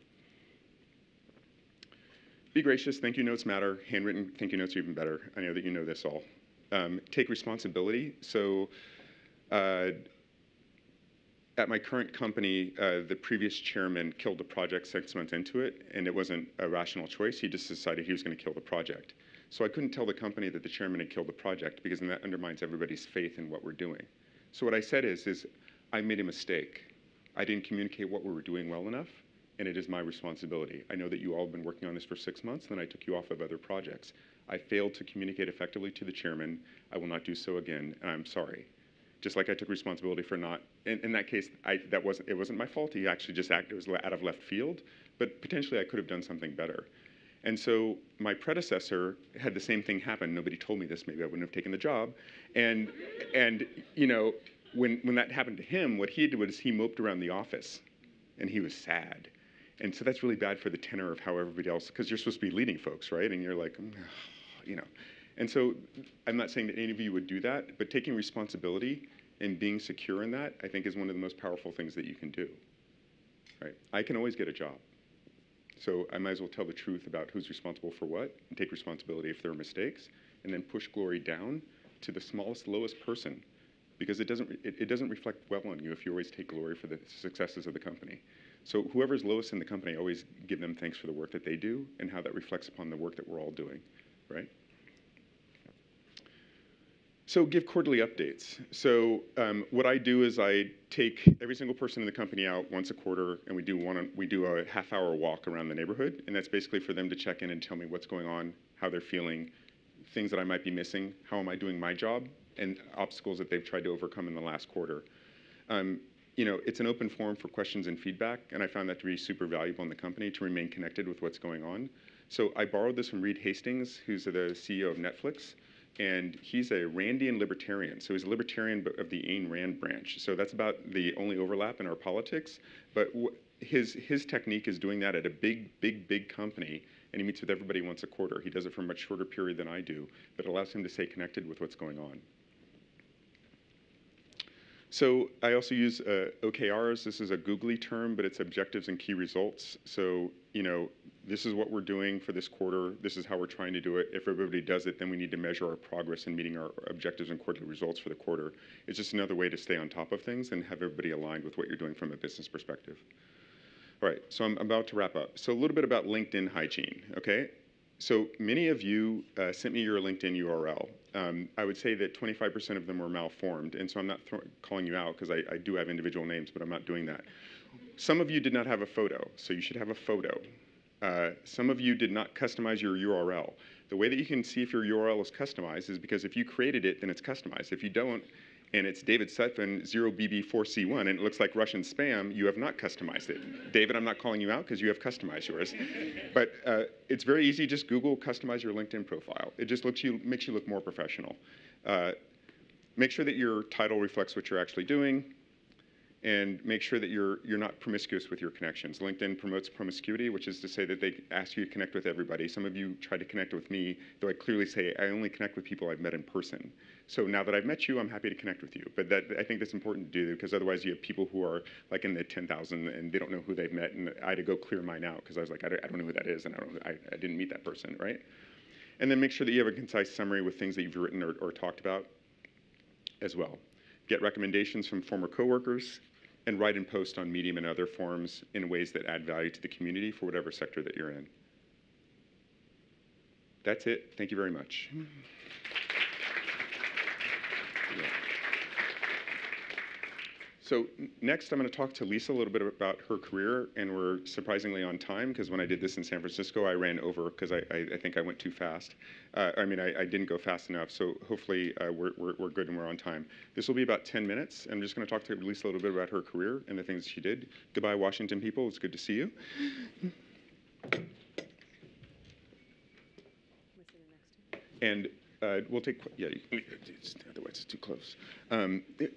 Be gracious, thank you notes matter. Handwritten thank you notes are even better. I know that you know this all. Um, take responsibility. So uh, at my current company, uh, the previous chairman killed the project six months into it, and it wasn't a rational choice. He just decided he was going to kill the project. So I couldn't tell the company that the chairman had killed the project, because then that undermines everybody's faith in what we're doing. So what I said is, is I made a mistake. I didn't communicate what we were doing well enough, and it is my responsibility. I know that you all have been working on this for six months, and then I took you off of other projects. I failed to communicate effectively to the chairman. I will not do so again, and I'm sorry. Just like I took responsibility for not, in, in that case, I, that wasn't, it wasn't my fault. He actually just acted, it was out of left field, but potentially I could have done something better. And so my predecessor had the same thing happen. Nobody told me this, maybe I wouldn't have taken the job. And, and you know, when, when that happened to him, what he did was he moped around the office, and he was sad. And so that's really bad for the tenor of how everybody else, because you're supposed to be leading folks, right? And you're like, mm, you know. And so I'm not saying that any of you would do that, but taking responsibility and being secure in that, I think, is one of the most powerful things that you can do, right? I can always get a job. So I might as well tell the truth about who's responsible for what, and take responsibility if there are mistakes, and then push glory down to the smallest, lowest person, because it doesn't, it, it doesn't reflect well on you if you always take glory for the successes of the company. So whoever's lowest in the company, always give them thanks for the work that they do and how that reflects upon the work that we're all doing, right? So give quarterly updates. So um, what I do is I take every single person in the company out once a quarter, and we do one. We do a half-hour walk around the neighborhood, and that's basically for them to check in and tell me what's going on, how they're feeling, things that I might be missing, how am I doing my job, and obstacles that they've tried to overcome in the last quarter. Um, you know, it's an open forum for questions and feedback, and I found that to be super valuable in the company to remain connected with what's going on. So I borrowed this from Reed Hastings, who's the C E O of Netflix. And he's a Randian libertarian. So he's a libertarian of the Ayn Rand branch. So that's about the only overlap in our politics. But his, his technique is doing that at a big, big, big company. And he meets with everybody once a quarter. He does it for a much shorter period than I do. But it allows him to stay connected with what's going on. So I also use uh, O K Rs. This is a googly term, but it's objectives and key results. So, you know, this is what we're doing for this quarter. This is how we're trying to do it. If everybody does it, then we need to measure our progress in meeting our objectives and quarterly results for the quarter. It's just another way to stay on top of things and have everybody aligned with what you're doing from a business perspective. All right, so I'm about to wrap up. So a little bit about LinkedIn hygiene, okay? So many of you uh, sent me your LinkedIn U R L. Um, I would say that twenty-five percent of them were malformed, and so I'm not calling you out because I, I do have individual names, but I'm not doing that. Some of you did not have a photo, so you should have a photo. Uh, some of you did not customize your U R L. The way that you can see if your U R L is customized is because if you created it, then it's customized. If you don't, and it's David Sutphin zero B B four C one, and it looks like Russian spam, you have not customized it. David, I'm not calling you out because you have customized yours. But uh, it's very easy. Just Google customize your LinkedIn profile. It just looks you, makes you look more professional. Uh, make sure that your title reflects what you're actually doing, and make sure that you're, you're not promiscuous with your connections. LinkedIn promotes promiscuity, which is to say that they ask you to connect with everybody. Some of you try to connect with me, though I clearly say I only connect with people I've met in person. So now that I've met you, I'm happy to connect with you. But that, I think that's important to do, because otherwise you have people who are like in the ten thousand and they don't know who they've met, and I had to go clear mine out because I was like, I don't, I don't know who that is, and I, don't, I, I didn't meet that person, right? And then make sure that you have a concise summary with things that you've written or, or talked about as well. Get recommendations from former coworkers, and write and post on Medium and other forums in ways that add value to the community for whatever sector that you're in. That's it. Thank you very much. Yeah. So next, I'm going to talk to Lisa a little bit about her career, and we're surprisingly on time, because when I did this in San Francisco, I ran over because I, I, I think I went too fast. Uh, I mean, I, I didn't go fast enough, so hopefully uh, we're, we're, we're good and we're on time. This will be about ten minutes. I'm just going to talk to Lisa a little bit about her career and the things that she did. Goodbye, Washington people. It's good to see you. And uh, we'll take, yeah, it's, otherwise it's too close. Um, it,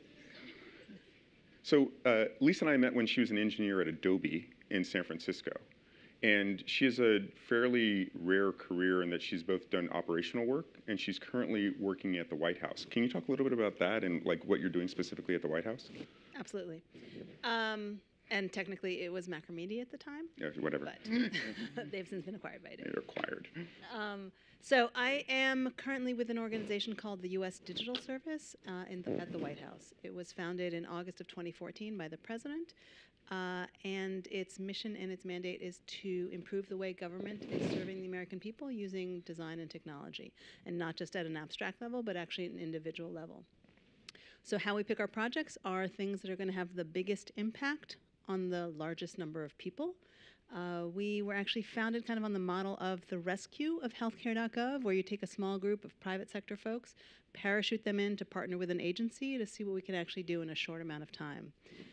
So uh, Lisa and I met when she was an engineer at Adobe in San Francisco. And she has a fairly rare career in that she's both done operational work, and she's currently working at the White House. Can you talk a little bit about that and like what you're doing specifically at the White House? Absolutely. Um, and technically it was Macromedia at the time. Yeah, whatever. But they've since been acquired by Adobe. They're acquired. Um, so I am currently with an organization called the U S Digital Service uh, in the, at the White House. It was founded in August of twenty fourteen by the president, uh, and its mission and its mandate is to improve the way government is serving the American people using design and technology, and not just at an abstract level, but actually at an individual level. So how we pick our projects are things that are going to have the biggest impact on the largest number of people. Uh, we were actually founded kind of on the model of the rescue of healthcare dot gov, where you take a small group of private sector folks, parachute them in to partner with an agency to see what we can actually do in a short amount of time.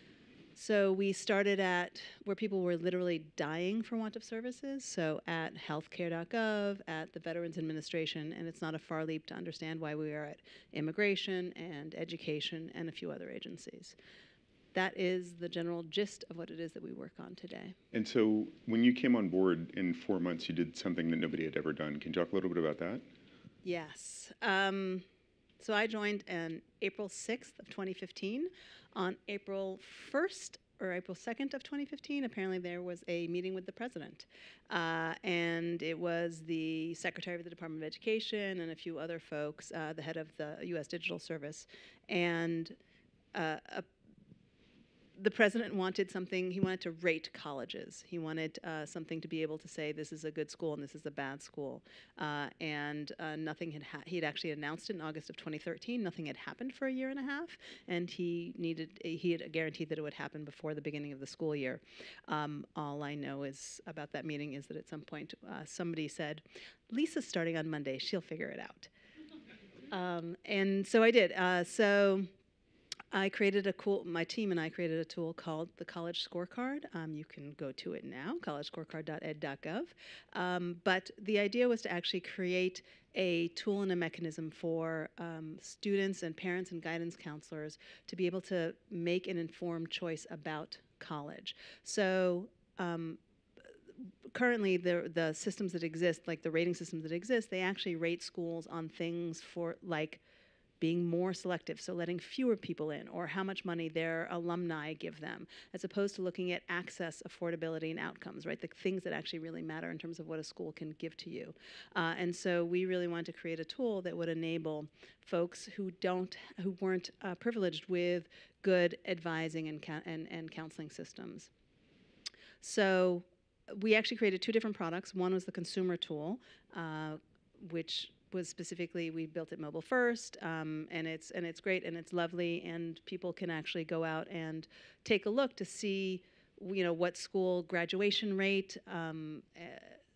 So we started at where people were literally dying for want of services, so at healthcare dot gov, at the Veterans Administration, and it's not a far leap to understand why we are at immigration and education and a few other agencies. That is the general gist of what it is that we work on today. And so when you came on board in four months, you did something that nobody had ever done. Can you talk a little bit about that? Yes. Um, so I joined on April sixth of twenty fifteen. On April first or April second of twenty fifteen, apparently there was a meeting with the president. Uh, and it was the secretary of the Department of Education and a few other folks, uh, the head of the U S Digital Service. And uh, a the president wanted something, he wanted to rate colleges. He wanted uh, something to be able to say this is a good school and this is a bad school. Uh, and uh, nothing had, ha he had actually announced it in August of twenty thirteen, nothing had happened for a year and a half, and he needed, he had guaranteed that it would happen before the beginning of the school year. Um, all I know is about that meeting is that at some point uh, somebody said, Lisa's starting on Monday, she'll figure it out. um, and so I did. Uh, so. I created a cool, my team and I created a tool called the College Scorecard. Um, you can go to it now, college scorecard dot ed dot gov. Um, but the idea was to actually create a tool and a mechanism for um, students and parents and guidance counselors to be able to make an informed choice about college. So um, currently the, the systems that exist, like the rating systems that exist, they actually rate schools on things for like being more selective, so letting fewer people in, or how much money their alumni give them, as opposed to looking at access, affordability, and outcomes, right? The things that actually really matter in terms of what a school can give to you. Uh, and so we really wanted to create a tool that would enable folks who don't, who weren't uh, privileged with good advising and, and, and counseling systems. So we actually created two different products. One was the consumer tool, uh, which was specifically, we built it mobile first, um, and it's and it's great and it's lovely, and people can actually go out and take a look to see, you know, what school graduation rate, um, uh,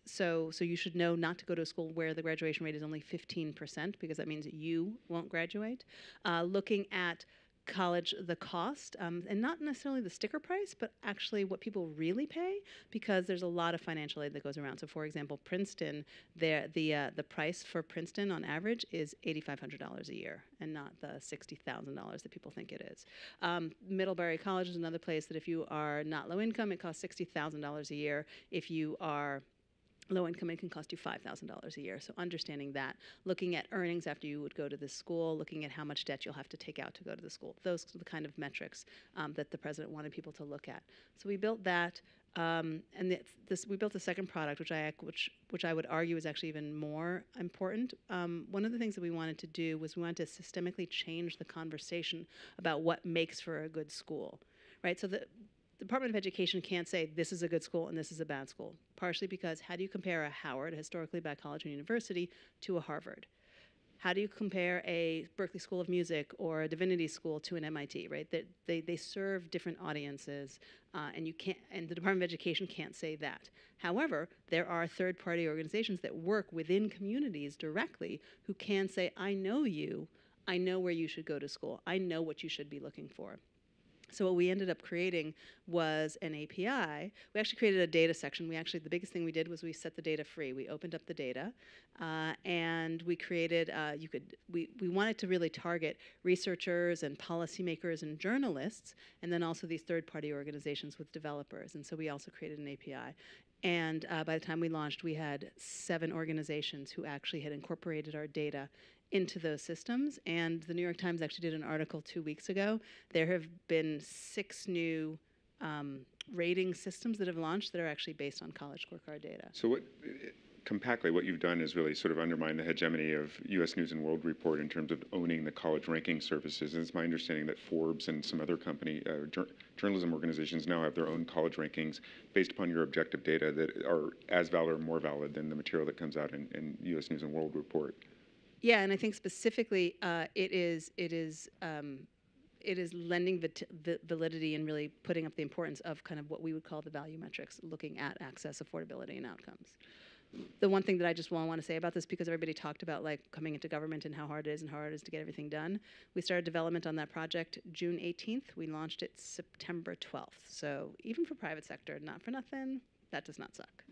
so, so you should know not to go to a school where the graduation rate is only fifteen percent, because that means that you won't graduate. Uh, looking at college, the cost, um, and not necessarily the sticker price, but actually what people really pay, because there's a lot of financial aid that goes around. So, for example, Princeton, the the uh, the price for Princeton on average is eighty-five hundred dollars a year, and not the sixty thousand dollars that people think it is. Um, Middlebury College is another place that if you are not low income, it costs sixty thousand dollars a year. If you are low income, it can cost you five thousand dollars a year. So understanding that, looking at earnings after you would go to the school, looking at how much debt you'll have to take out to go to the school. Those are the kind of metrics um, that the president wanted people to look at. So we built that, um, and th this we built a second product, which I which which I would argue is actually even more important. Um, one of the things that we wanted to do was we wanted to systemically change the conversation about what makes for a good school, right? So the The Department of Education can't say this is a good school and this is a bad school, partially because how do you compare a Howard, a historically black college and university, to a Harvard? How do you compare a Berkeley School of Music or a Divinity School to an M I T, right? They, they, they serve different audiences, uh, and you can't, and the Department of Education can't say that. However, there are third-party organizations that work within communities directly who can say, I know you, I know where you should go to school, I know what you should be looking for. So what we ended up creating was an A P I. We actually created a data section. We actually, the biggest thing we did was we set the data free. We opened up the data, uh, and we created, uh, you could, we, we wanted to really target researchers and policymakers and journalists, and then also these third-party organizations with developers. And so we also created an A P I. And uh, by the time we launched, we had seven organizations who actually had incorporated our data into those systems. And the New York Times actually did an article two weeks ago. There have been six new um, rating systems that have launched that are actually based on college scorecard data. So what, compactly, what you've done is really sort of undermine the hegemony of U S News and World Report in terms of owning the college ranking services. And it's my understanding that Forbes and some other company, uh, jur journalism organizations now have their own college rankings based upon your objective data that are as valid or more valid than the material that comes out in, in U S News and World Report. Yeah, and I think specifically uh, it is it is um, it is lending validity and really putting up the importance of kind of what we would call the value metrics, looking at access, affordability, and outcomes. The one thing that I just want to say about this, because everybody talked about like coming into government and how hard it is and how hard it is to get everything done, we started development on that project June eighteenth. We launched it September twelfth. So even for private sector, not for nothing, that does not suck.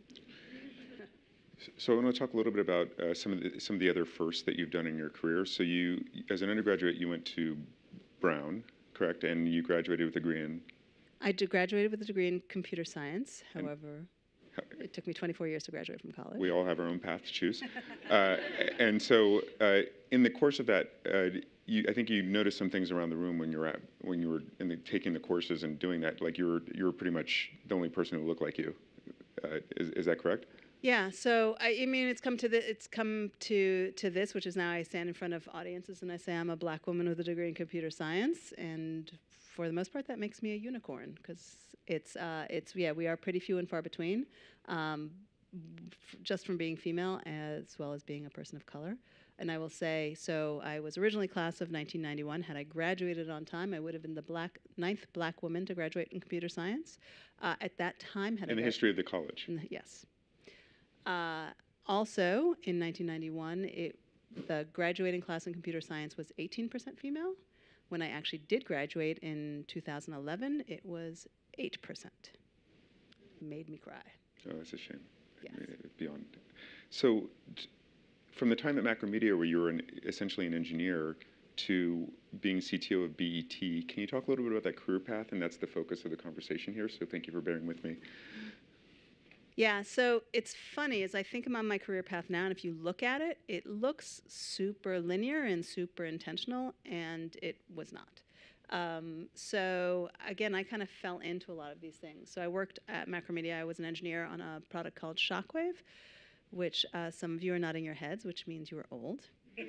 So I want to talk a little bit about uh, some of the some of the other firsts that you've done in your career. So you, as an undergraduate, you went to Brown, correct? And you graduated with a degree in. I did graduated with a degree in computer science. However, it took me twenty-four years to graduate from college. We all have our own path to choose. uh, and so, uh, in the course of that, uh, you, I think you noticed some things around the room when you were at, when you were in the, taking the courses and doing that. Like you were you were pretty much the only person who looked like you. Uh, is is that correct? Yeah, so I, I mean, it's come to the, it's come to to this, which is now I stand in front of audiences and I say I'm a black woman with a degree in computer science, and for the most part, that makes me a unicorn because it's uh, it's yeah, we are pretty few and far between, um, f just from being female as well as being a person of color. And I will say, so I was originally class of nineteen ninety-one. Had I graduated on time, I would have been the black ninth black woman to graduate in computer science. Uh, at that time, had in I the history of the college. In the, yes. Uh, also, in nineteen ninety-one, it, the graduating class in computer science was eighteen percent female. When I actually did graduate in two thousand eleven, it was eight percent. Made me cry. Oh, that's a shame. Yes. Beyond. So, from the time at Macromedia, where you were an, essentially an engineer, to being C T O of B E T, can you talk a little bit about that career path? And that's the focus of the conversation here, so thank you for bearing with me. Yeah, so it's funny, as I think about my career path now, and if you look at it, it looks super linear and super intentional, and it was not. Um, so again, I kind of fell into a lot of these things. So I worked at Macromedia. I was an engineer on a product called Shockwave, which uh, some of you are nodding your heads, which means you are old.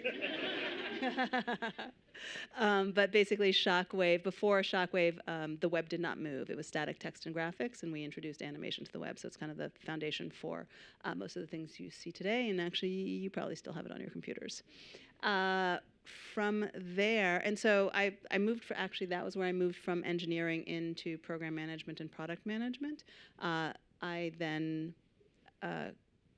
um, but basically, Shockwave, before Shockwave, um, the web did not move. It was static text and graphics, and we introduced animation to the web. So it's kind of the foundation for uh, most of the things you see today, and actually, you probably still have it on your computers. Uh, from there, and so I, I moved for, actually, that was where I moved from engineering into program management and product management. Uh, I then uh,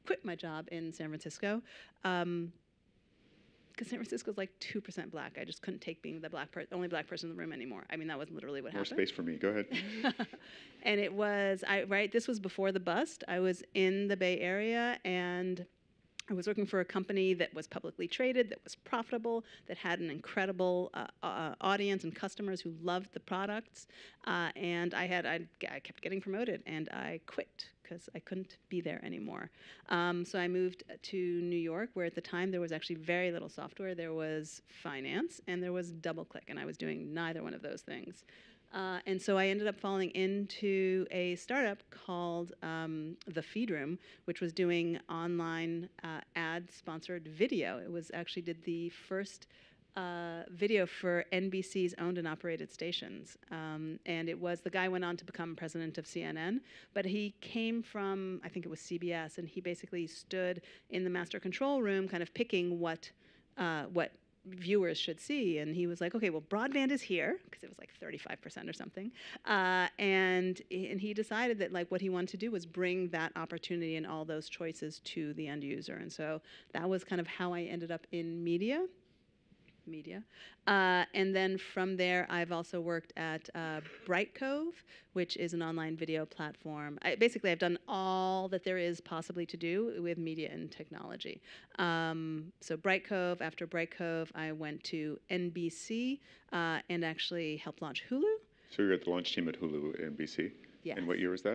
quit my job in San Francisco. Um, because San Francisco's like two percent black. I just couldn't take being the black per- only black person in the room anymore. I mean, that was literally what More happened. space for me. Go ahead. And it was, I right, this was before the bust. I was in the Bay Area, and I was working for a company that was publicly traded, that was profitable, that had an incredible uh, uh, audience and customers who loved the products. Uh, and I had, I, I kept getting promoted, and I quit because I couldn't be there anymore. Um, so I moved to New York, where at the time there was actually very little software. There was finance, and there was DoubleClick, and I was doing neither one of those things. Uh, and so I ended up falling into a startup called um, The Feed Room, which was doing online uh, ad-sponsored video. It was actually did the first uh, video for N B C's owned and operated stations. Um, and it was, the guy went on to become president of C N N, but he came from, I think it was C B S, and he basically stood in the master control room kind of picking what, uh, what viewers should see. And he was like, okay, well, broadband is here, because it was like thirty-five percent or something. Uh, and, and he decided that like what he wanted to do was bring that opportunity and all those choices to the end user. And so that was kind of how I ended up in media. media. Uh, and then from there, I've also worked at uh, Bright Cove, which is an online video platform. I, basically, I've done all that there is possibly to do with media and technology. Um, so Bright Cove, after Bright Cove, I went to N B C uh, and actually helped launch Hulu. So you're at the launch team at Hulu at N B C? Yes. And what year was that?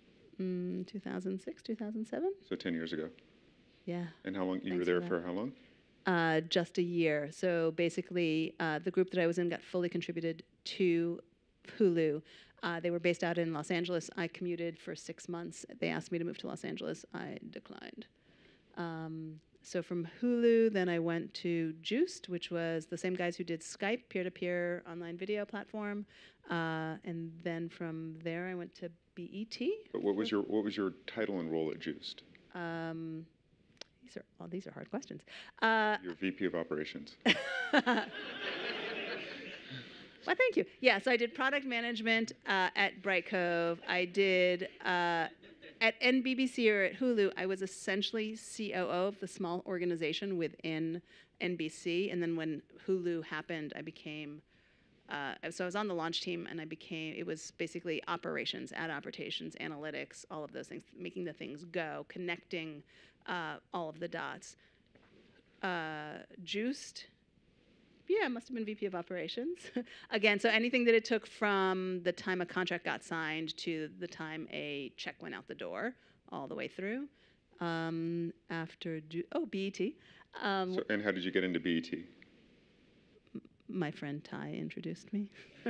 Mm, two thousand six, two thousand seven? So ten years ago. Yeah. And how long, you Thanks were there for for how long? Uh, just a year. So basically, uh, the group that I was in got fully contributed to Hulu. Uh, they were based out in Los Angeles. I commuted for six months. They asked me to move to Los Angeles. I declined. Um, so from Hulu, then I went to Juiced, which was the same guys who did Skype, peer-to-peer online video platform. Uh, and then from there, I went to B E T. But what was your what was your title and role at Juiced? Um, These are, well, these are hard questions. Uh, You're V P of Operations. Well, thank you. Yeah, so I did product management uh, at Bright Cove. I did, uh, at N B C or at Hulu, I was essentially C O O of the small organization within N B C. And then when Hulu happened, I became, uh, so I was on the launch team, and I became, it was basically operations, ad operations, analytics, all of those things, making the things go, connecting uh, all of the dots. Uh, Juiced, yeah, it must have been V P of Operations. Again, so anything that it took from the time a contract got signed to the time a check went out the door, all the way through. Um, after, Ju- oh, B E T. Um, So, and how did you get into B E T? my friend Ty introduced me.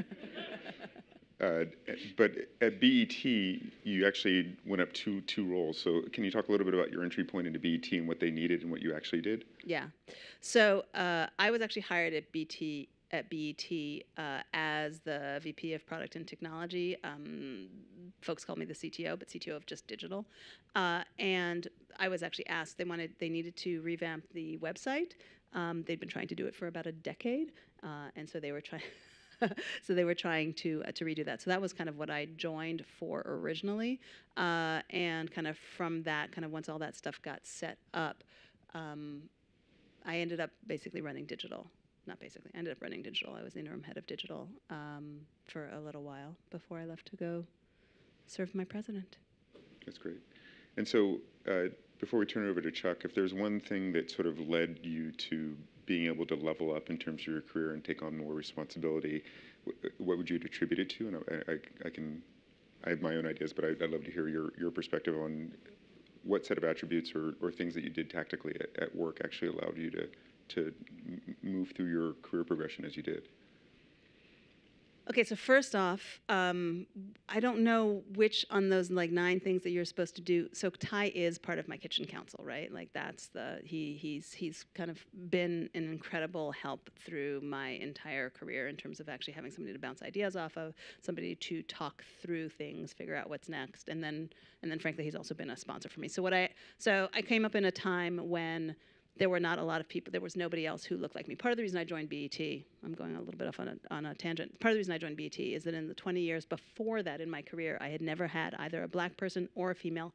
Uh, but at B E T, you actually went up two two roles. So can you talk a little bit about your entry point into B E T and what they needed and what you actually did? Yeah. So uh, I was actually hired at B T at B E T uh, as the V P of Product and Technology. Um, folks call me the C T O, but C T O of just digital. Uh, and I was actually asked. They wanted. They needed to revamp the website. Um, they'd been trying to do it for about a decade, uh, and so they were trying. So they were trying to uh, to redo that. So that was kind of what I joined for originally, uh, and kind of from that, kind of once all that stuff got set up, um, I ended up basically running digital. Not basically, I ended up running digital. I was the interim head of digital um, for a little while before I left to go serve my president. That's great. And so uh, before we turn it over to Chuck, if there's one thing that sort of led you to being able to level up in terms of your career and take on more responsibility, what would you attribute it to? And I, I, I can, I have my own ideas, but I'd, I'd love to hear your, your perspective on what set of attributes or, or things that you did tactically at, at work actually allowed you to, to move through your career progression as you did. Okay, so first off, um, I don't know which on those like nine things that you're supposed to do. So Ty is part of my kitchen council, right? Like that's the he he's he's kind of been an incredible help through my entire career in terms of actually having somebody to bounce ideas off of, somebody to talk through things, figure out what's next, and then and then frankly he's also been a sponsor for me. So what I so I came up in a time when there were not a lot of people. There was nobody else who looked like me. Part of the reason I joined B E T, I'm going a little bit off on a, on a tangent. Part of the reason I joined B E T is that in the twenty years before that in my career, I had never had either a black person or a female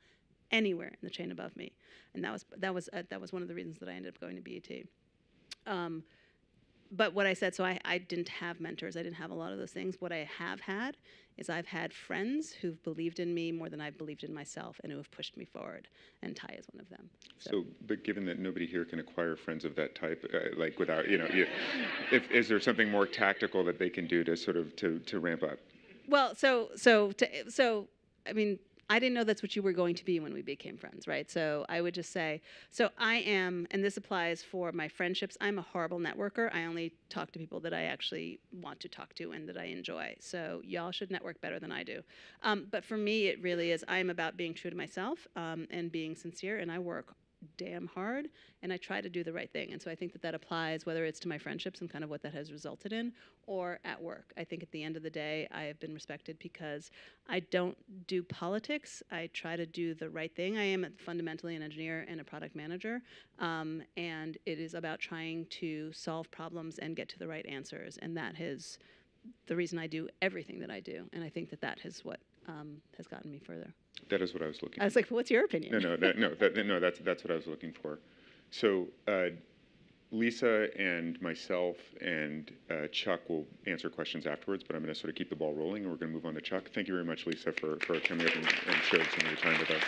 anywhere in the chain above me, and that was that was uh, that was one of the reasons that I ended up going to B E T. Um, but what I said, so I, I didn't have mentors. I didn't have a lot of those things. What I have had is I've had friends who've believed in me more than I've believed in myself and who have pushed me forward, and Ty is one of them. So, so but given that nobody here can acquire friends of that type, uh, like without, you know, you, if, is there something more tactical that they can do to sort of, to, to ramp up? Well, so, so, to, so, I mean, I didn't know that's what you were going to be when we became friends, right? So I would just say, so I am, and this applies for my friendships, I'm a horrible networker. I only talk to people that I actually want to talk to and that I enjoy. So y'all should network better than I do. Um, but for me, it really is, I'm about being true to myself um, and being sincere, and I work damn hard, and I try to do the right thing. And so I think that that applies, whether it's to my friendships and kind of what that has resulted in, or at work. I think at the end of the day, I have been respected because I don't do politics. I try to do the right thing. I am fundamentally an engineer and a product manager, um, and it is about trying to solve problems and get to the right answers. And that is the reason I do everything that I do. And I think that that is what um, has gotten me further. That is what I was looking for. I was like, well, what's your opinion? No, no, that, no, that, no, that's, that's what I was looking for. So uh, Lisa and myself and uh, Chuck will answer questions afterwards, but I'm going to sort of keep the ball rolling, and we're going to move on to Chuck. Thank you very much, Lisa, for, for coming up and, and sharing some of your time with us.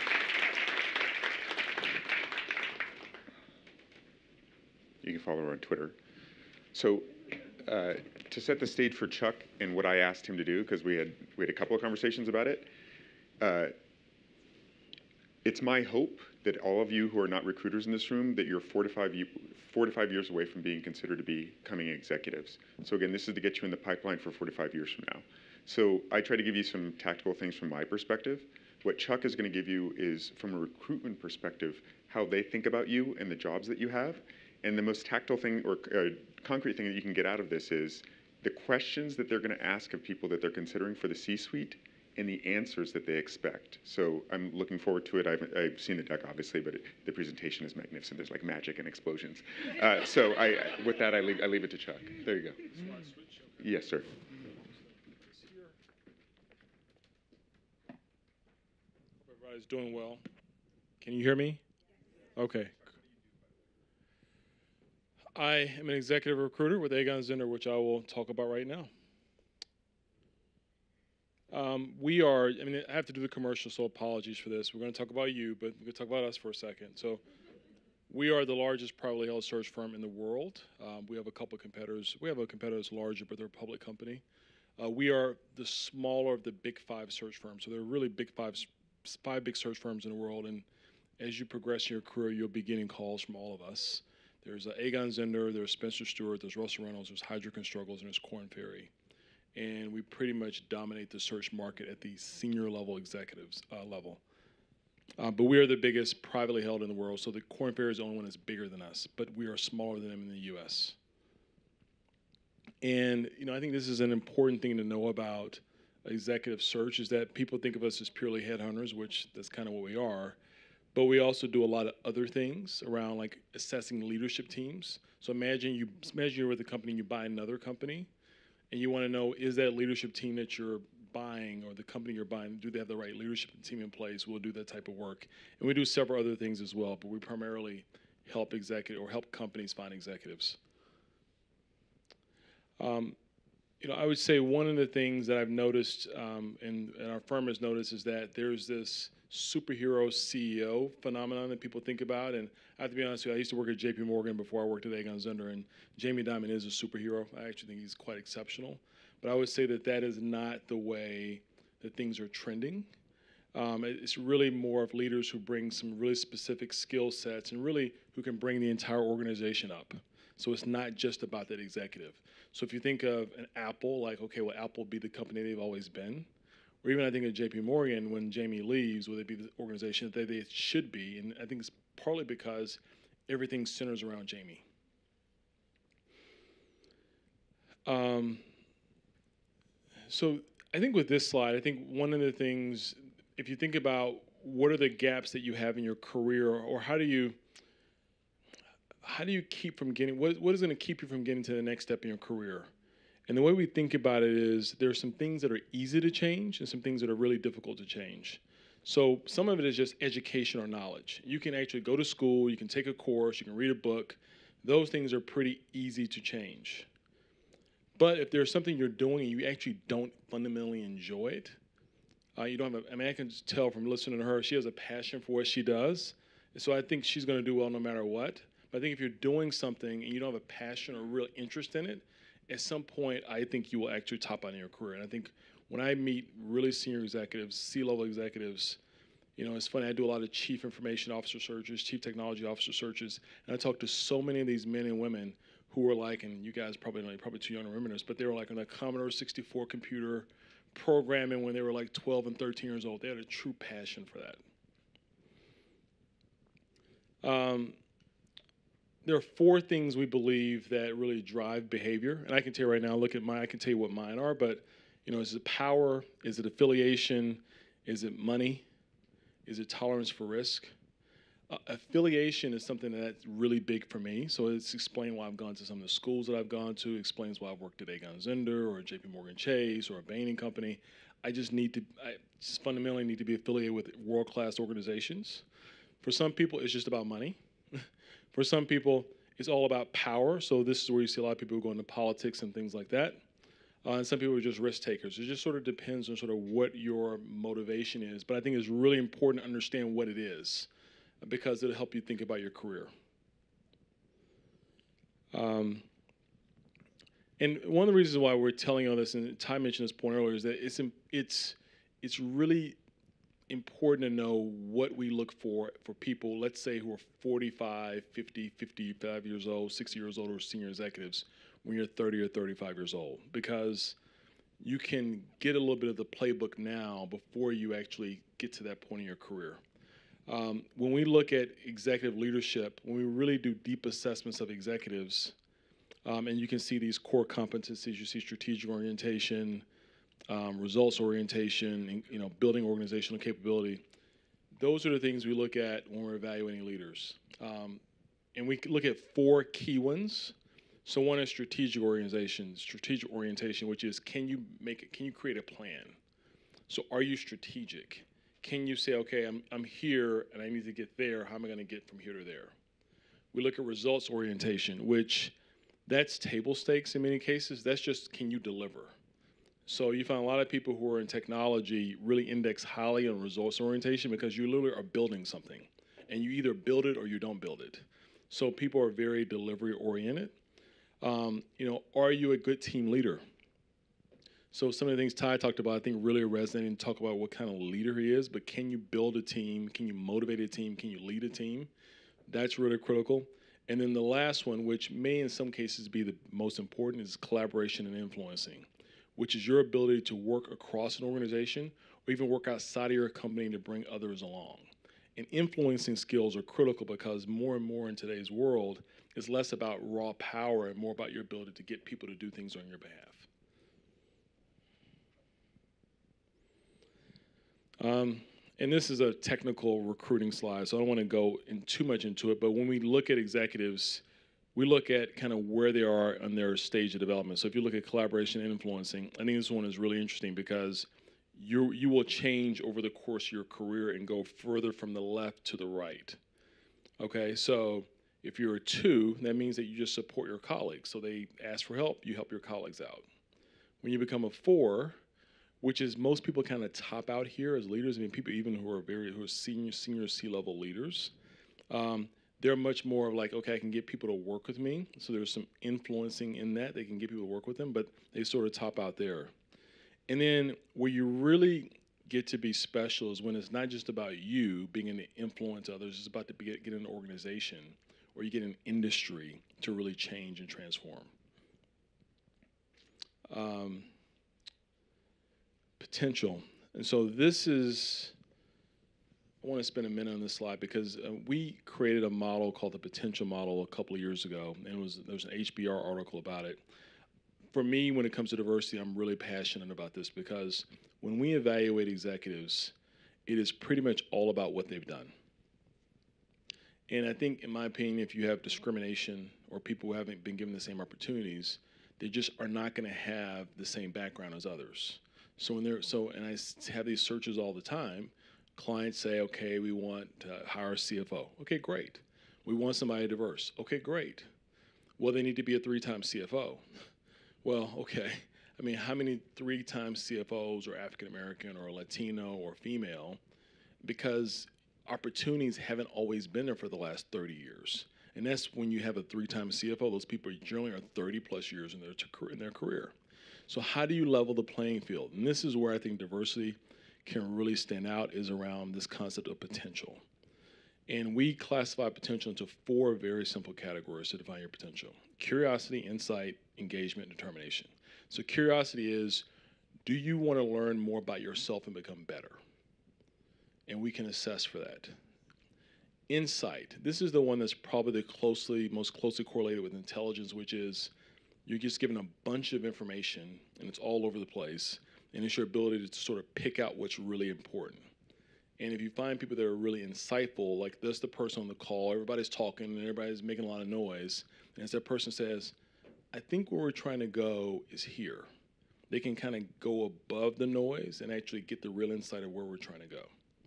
You can follow her on Twitter. So uh, to set the stage for Chuck and what I asked him to do, because we had, we had a couple of conversations about it, Uh, it's my hope that all of you who are not recruiters in this room, that you're four to five, four to five years away from being considered to be becoming executives. So again, this is to get you in the pipeline for four to five years from now. So I try to give you some tactical things from my perspective. What Chuck is going to give you is, from a recruitment perspective, how they think about you and the jobs that you have. And the most tactile thing or uh, concrete thing that you can get out of this is the questions that they're going to ask of people that they're considering for the C-suite and the answers that they expect. So I'm looking forward to it. I've, I've seen the deck, obviously, but it, the presentation is magnificent. There's like magic and explosions. Uh, so I, with that, I leave, I leave it to Chuck. There you go. Yes, sir. Hope everybody's doing well. Can you hear me? Okay. I am an executive recruiter with Egon Zehnder, which I will talk about right now. Um, we are, I mean, I have to do the commercial, so apologies for this. We're going to talk about you, but we're going to talk about us for a second. So we are the largest privately held search firm in the world. Um, we have a couple of competitors. We have a competitor that's larger, but they're a public company. Uh, we are the smaller of the big five search firms. So there are really big five, five big search firms in the world. And as you progress in your career, you'll be getting calls from all of us. There's uh, Egon Zehnder, there's Spencer Stewart, there's Russell Reynolds, there's Heidrick and Struggles, and there's Korn Ferry. And we pretty much dominate the search market at the senior level executives uh, level. Uh, but we are the biggest privately held in the world, so the Korn Ferry is the only one that's bigger than us, but we are smaller than them in the U S. And you know, I think this is an important thing to know about executive search, is that people think of us as purely headhunters, which that's kind of what we are. But we also do a lot of other things around like assessing leadership teams. So imagine you imagine you're with a company and you buy another company, and you want to know, is that leadership team that you're buying or the company you're buying, do they have the right leadership team in place? We'll do that type of work. And we do several other things as well, but we primarily help executive or help companies find executives. Um, you know, I would say one of the things that I've noticed um, and, and our firm has noticed is that there's this superhero C E O phenomenon that people think about. And I have to be honest with you, I used to work at J P Morgan before I worked at Egon Zehnder, and Jamie Dimon is a superhero. I actually think he's quite exceptional. But I would say that that is not the way that things are trending. Um, it's really more of leaders who bring some really specific skill sets and really who can bring the entire organization up. So it's not just about that executive. So if you think of an Apple, like, okay, will Apple be the company they've always been? Or even I think of J P Morgan, when Jamie leaves, will they be the organization that they should be? And I think it's partly because everything centers around Jamie. Um, so I think with this slide, I think one of the things, if you think about what are the gaps that you have in your career, or how do you, how do you keep from getting, what, what is going to keep you from getting to the next step in your career? And the way we think about it is there are some things that are easy to change and some things that are really difficult to change. So some of it is just education or knowledge. You can actually go to school, you can take a course, you can read a book. Those things are pretty easy to change. But if there's something you're doing and you actually don't fundamentally enjoy it, uh, you don't have a, I mean, I can just tell from listening to her, she has a passion for what she does. So I think she's going to do well no matter what. But I think if you're doing something and you don't have a passion or real interest in it, at some point, I think you will actually top out in your career. And I think when I meet really senior executives, C-level executives, you know, it's funny, I do a lot of chief information officer searches, chief technology officer searches, and I talk to so many of these men and women who were like, and you guys probably know, you're probably too young to remember this, but they were like on a Commodore sixty-four computer programming when they were like twelve and thirteen years old. They had a true passion for that. Um, there are four things we believe that really drive behavior, and I can tell you right now, look at mine, I can tell you what mine are, but you know, is it power? Is it affiliation? Is it money? Is it tolerance for risk? Uh, affiliation is something that's really big for me, so it's explained why I've gone to some of the schools that I've gone to, explains why I've worked at Egon Zehnder or J P Morgan Chase or a Bain and Company. I just need to, I just fundamentally need to be affiliated with world-class organizations. For some people, it's just about money. For some people, it's all about power, so this is where you see a lot of people who go into politics and things like that. Uh, and some people are just risk takers. It just sort of depends on sort of what your motivation is. But I think it's really important to understand what it is because it'll help you think about your career. Um, and one of the reasons why we're telling you all this, and Ty mentioned this point earlier, is that it's, it's, it's really important to know what we look for for people, let's say, who are forty-five, fifty, fifty-five years old, sixty years old, or senior executives, when you're thirty or thirty-five years old, because you can get a little bit of the playbook now before you actually get to that point in your career. Um, when we look at executive leadership, when we really do deep assessments of executives, um, and you can see these core competencies, you see strategic orientation, um, results orientation, and, you know, building organizational capability. Those are the things we look at when we're evaluating leaders. Um, and we look at four key ones. So one is strategic organization, strategic orientation, which is can you make it, can you create a plan? So are you strategic? Can you say, okay, I'm, I'm here and I need to get there. How am I going to get from here to there? We look at results orientation, which that's table stakes in many cases. That's just can you deliver? So you find a lot of people who are in technology really index highly on results orientation because you literally are building something. And you either build it or you don't build it. So people are very delivery oriented. Um, you know, are you a good team leader? So some of the things Ty talked about, I think really resonating, talk about what kind of leader he is, but can you build a team? Can you motivate a team? Can you lead a team? That's really critical. And then the last one, which may in some cases be the most important, is collaboration and influencing, which is your ability to work across an organization or even work outside of your company to bring others along. And influencing skills are critical because more and more in today's world, it's less about raw power and more about your ability to get people to do things on your behalf. Um, and this is a technical recruiting slide, so I don't want to go in too much into it, but when we look at executives, we look at kind of where they are on their stage of development. So if you look at collaboration and influencing, I think this one is really interesting because you you will change over the course of your career and go further from the left to the right. Okay, so if you're a two, that means that you just support your colleagues. So they ask for help, you help your colleagues out. When you become a four, which is most people kind of top out here as leaders, I mean, people even who are very, who are senior, senior C-level leaders, um, they're much more of like, okay, I can get people to work with me. So there's some influencing in that. They can get people to work with them, but they sort of top out there. And then where you really get to be special is when it's not just about you being an influence to others, it's about to be, get an organization or you get an industry to really change and transform. Um, potential. And so this is, I want to spend a minute on this slide because uh, we created a model called the potential model a couple of years ago, and it was, there was an H B R article about it. For me, when it comes to diversity, I'm really passionate about this because when we evaluate executives, it is pretty much all about what they've done. And I think, in my opinion, if you have discrimination or people who haven't been given the same opportunities, they just are not going to have the same background as others. So when they're so, and I have these searches all the time. Clients say, okay, we want to hire a C F O. Okay, great. We want somebody diverse. Okay, great. Well, they need to be a three-time C F O. Well, okay. I mean, how many three-time C F Os are African American or Latino or female? Because opportunities haven't always been there for the last thirty years. And that's when you have a three-time C F O, those people generally are thirty plus years in their, in their career. So how do you level the playing field? And this is where I think diversity can really stand out, is around this concept of potential. And we classify potential into four very simple categories to define your potential: curiosity, insight, engagement, and determination. So curiosity is, do you want to learn more about yourself and become better? And we can assess for that. Insight, this is the one that's probably the closely, most closely correlated with intelligence, which is you're just given a bunch of information and it's all over the place, and it's your ability to sort of pick out what's really important. And if you find people that are really insightful, like this, the person on the call, everybody's talking and everybody's making a lot of noise, and as that person says, I think where we're trying to go is here, they can kind of go above the noise and actually get the real insight of where we're trying to go.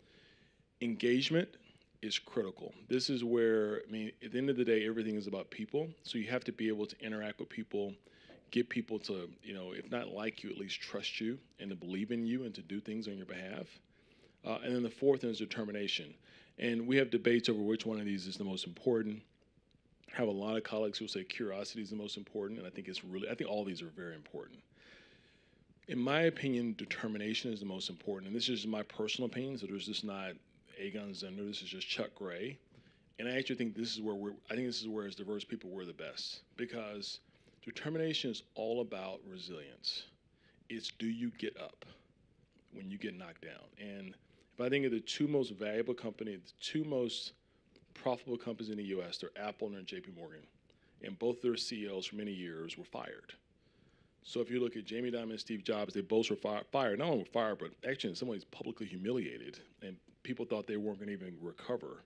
Engagement is critical. This is where, I mean, at the end of the day, everything is about people. So you have to be able to interact with people, get people to, you know, if not like you, at least trust you and to believe in you and to do things on your behalf. Uh, and then the fourth is determination. And we have debates over which one of these is the most important. I have a lot of colleagues who say curiosity is the most important, and I think it's really, I think all these are very important. In my opinion, determination is the most important, and this is my personal opinion, so there's just not Egon Zehnder, this is just Chuck Gray. And I actually think this is where we're, I think this is where as diverse people we're the best, because determination is all about resilience. It's, do you get up when you get knocked down? And if I think of the two most valuable companies, the two most profitable companies in the U S, they're Apple and they're J P Morgan. And both their C E Os for many years were fired. So if you look at Jamie Dimon and Steve Jobs, they both were fi fired. Not only were fired, but actually in some ways publicly humiliated. And people thought they weren't going to even recover.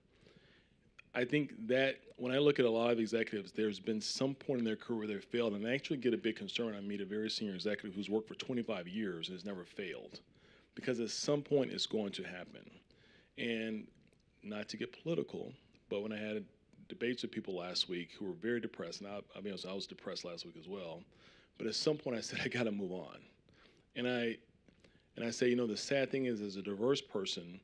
I think that when I look at a lot of executives, there's been some point in their career where they've failed, and I actually get a big concern when I meet a very senior executive who's worked for twenty-five years and has never failed, because at some point it's going to happen. And not to get political, but when I had debates with people last week who were very depressed, and I, I mean, I was depressed last week as well, but at some point I said, I got to move on. And I, and I say, you know, the sad thing is, as a diverse person,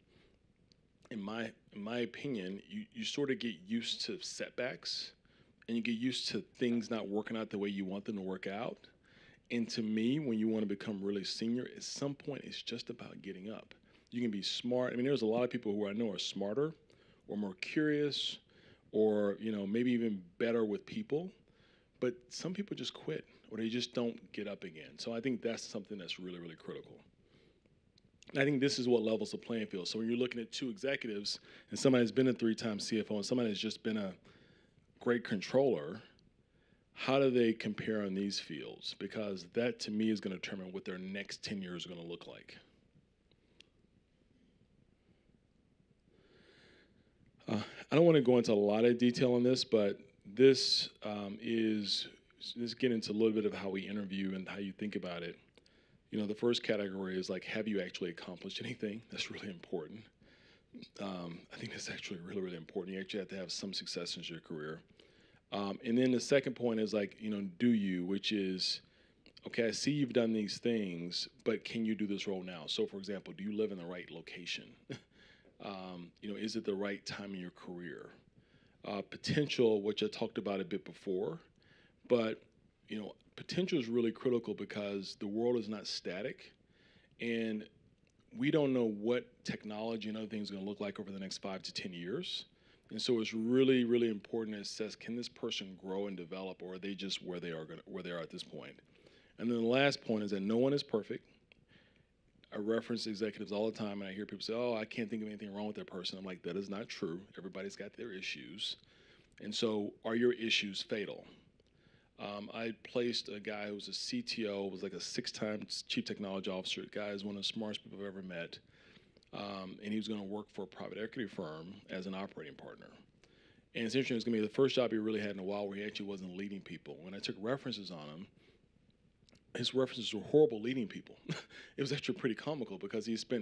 in my in my opinion, you, you sort of get used to setbacks, and you get used to things not working out the way you want them to work out. And to me, when you want to become really senior, at some point it's just about getting up. You can be smart. I mean, there's a lot of people who I know are smarter or more curious or, you know, maybe even better with people, but some people just quit or they just don't get up again. So I think that's something that's really, really critical. I think this is what levels the playing field. So when you're looking at two executives and somebody has been a three-time C F O and somebody has just been a great controller, how do they compare on these fields? Because that, to me, is going to determine what their next ten years are going to look like. Uh, I don't want to go into a lot of detail on this, but this um, is, let's get into a little bit of how we interview and how you think about it. You know, the first category is like, have you actually accomplished anything? That's really important. Um, I think that's actually really, really important. You actually have to have some success in your career. Um, and then the second point is like, you know, do you, which is, okay, I see you've done these things, but can you do this role now? So, for example, do you live in the right location? um, you know, is it the right time in your career? Uh, potential, which I talked about a bit before, but, you know, potential is really critical because the world is not static, and we don't know what technology and other things are going to look like over the next five to ten years. And so it's really, really important to assess, can this person grow and develop, or are they just where they are going, where they are at this point? And then the last point is that no one is perfect. I reference executives all the time, and I hear people say, oh, I can't think of anything wrong with that person. I'm like, that is not true. Everybody's got their issues. And so are your issues fatal? Um, I placed a guy who was a C T O, was like a six-time chief technology officer. The guy is one of the smartest people I've ever met. Um, and he was going to work for a private equity firm as an operating partner. And it's interesting, it was going to be the first job he really had in a while where he actually wasn't leading people. When I took references on him, his references were horrible leading people. It was actually pretty comical because he spent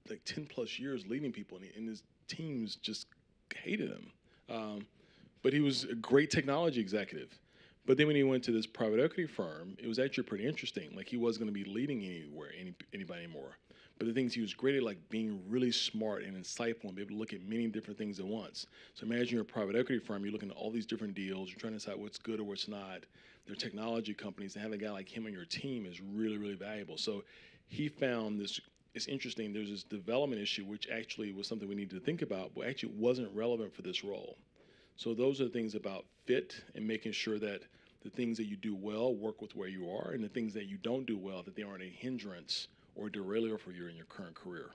like ten plus years leading people, and, he, and his teams just hated him. Um, but he was a great technology executive. But then when he went to this private equity firm, it was actually pretty interesting. Like, he wasn't going to be leading anywhere, any, anybody anymore. But the things he was great at, like being really smart and insightful and be able to look at many different things at once. So imagine you're a private equity firm, you're looking at all these different deals, you're trying to decide what's good or what's not. They're technology companies, and having a guy like him on your team is really, really valuable. So he found this, it's interesting, there's this development issue, which actually was something we needed to think about, but actually wasn't relevant for this role. So those are the things about fit and making sure that the things that you do well work with where you are, and the things that you don't do well, that they aren't a hindrance or a derailer for you in your current career.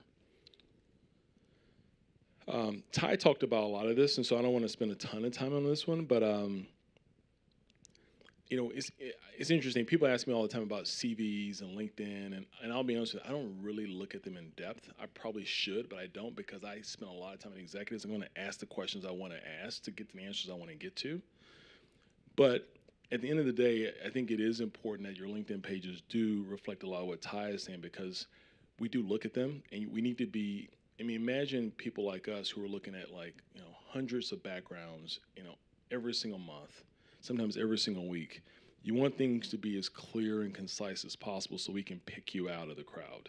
Um, Ty talked about a lot of this, and so I don't want to spend a ton of time on this one, but um, you know, it's it's interesting. People ask me all the time about C Vs and LinkedIn, and, and I'll be honest with you, I don't really look at them in depth. I probably should, but I don't, because I spend a lot of time with executives. I'm going to ask the questions I want to ask to get the answers I want to get to. But at the end of the day, I think it is important that your LinkedIn pages do reflect a lot of what Ty is saying, because we do look at them, and we need to be, I mean, imagine people like us who are looking at, like, you know, hundreds of backgrounds, you know, every single month, sometimes every single week. You want things to be as clear and concise as possible so we can pick you out of the crowd.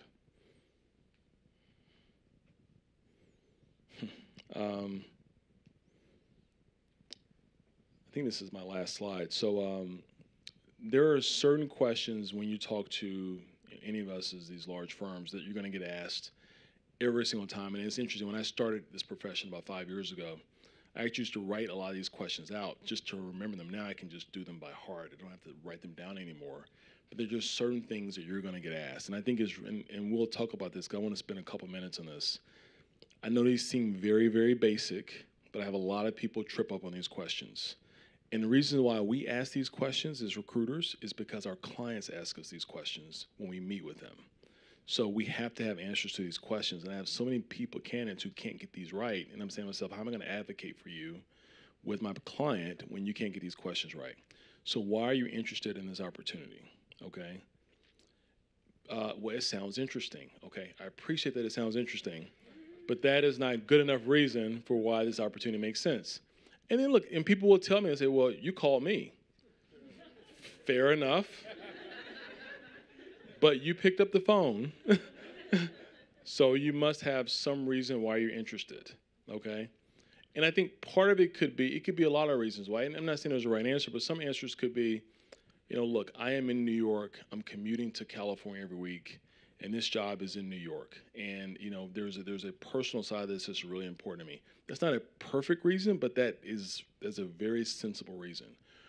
um, I think this is my last slide. So um, there are certain questions when you talk to any of us as these large firms that you're going to get asked every single time. And it's interesting, when I started this profession about five years ago, I actually used to write a lot of these questions out just to remember them. Now I can just do them by heart. I don't have to write them down anymore. But there are just certain things that you're going to get asked. And I think, is, and, and we'll talk about this, because I want to spend a couple minutes on this. I know these seem very, very basic, but I have a lot of people trip up on these questions. And the reason why we ask these questions as recruiters is because our clients ask us these questions when we meet with them. So we have to have answers to these questions. And I have so many people, candidates, who can't get these right. And I'm saying to myself, how am I going to advocate for you with my client when you can't get these questions right? So why are you interested in this opportunity? Okay. Uh, well, it sounds interesting. Okay. I appreciate that it sounds interesting, but that is not good enough reason for why this opportunity makes sense. And then look, and people will tell me and say, well, you called me. Fair enough. But you picked up the phone, so you must have some reason why you're interested, okay? And I think part of it could be, it could be a lot of reasons why, and I'm not saying there's a right answer, but some answers could be, you know, look, I am in New York, I'm commuting to California every week, and this job is in New York. And, you know, there's a, there's a personal side that's just really important to me. That's not a perfect reason, but that is, that's a very sensible reason.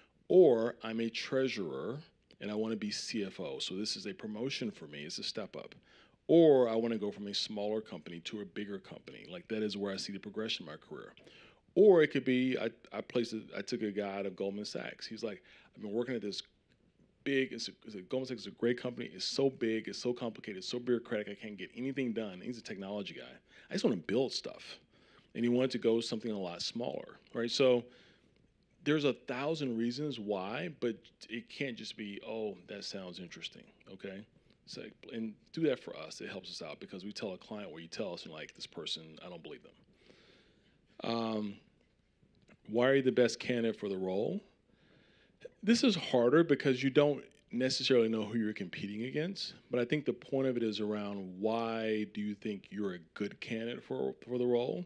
Or I'm a treasurer, and I want to be C F O. So this is a promotion for me. It's a step up. Or I want to go from a smaller company to a bigger company. Like, that is where I see the progression of my career. Or it could be, I, I placed, a, I took a guy out of Goldman Sachs. He's like, I've been working at this big, it's a, it's a, Goldman Sachs is a great company. It's so big, it's so complicated, it's so bureaucratic, I can't get anything done. He's a technology guy. I just want to build stuff. And he wanted to go something a lot smaller, right? So there's a thousand reasons why, but it can't just be, oh, that sounds interesting, okay? So, and do that for us. It helps us out, because we tell a client where you tell us, and like, this person, I don't believe them. Um, why are you the best candidate for the role? This is harder because you don't necessarily know who you're competing against, but I think the point of it is around, why do you think you're a good candidate for, for the role?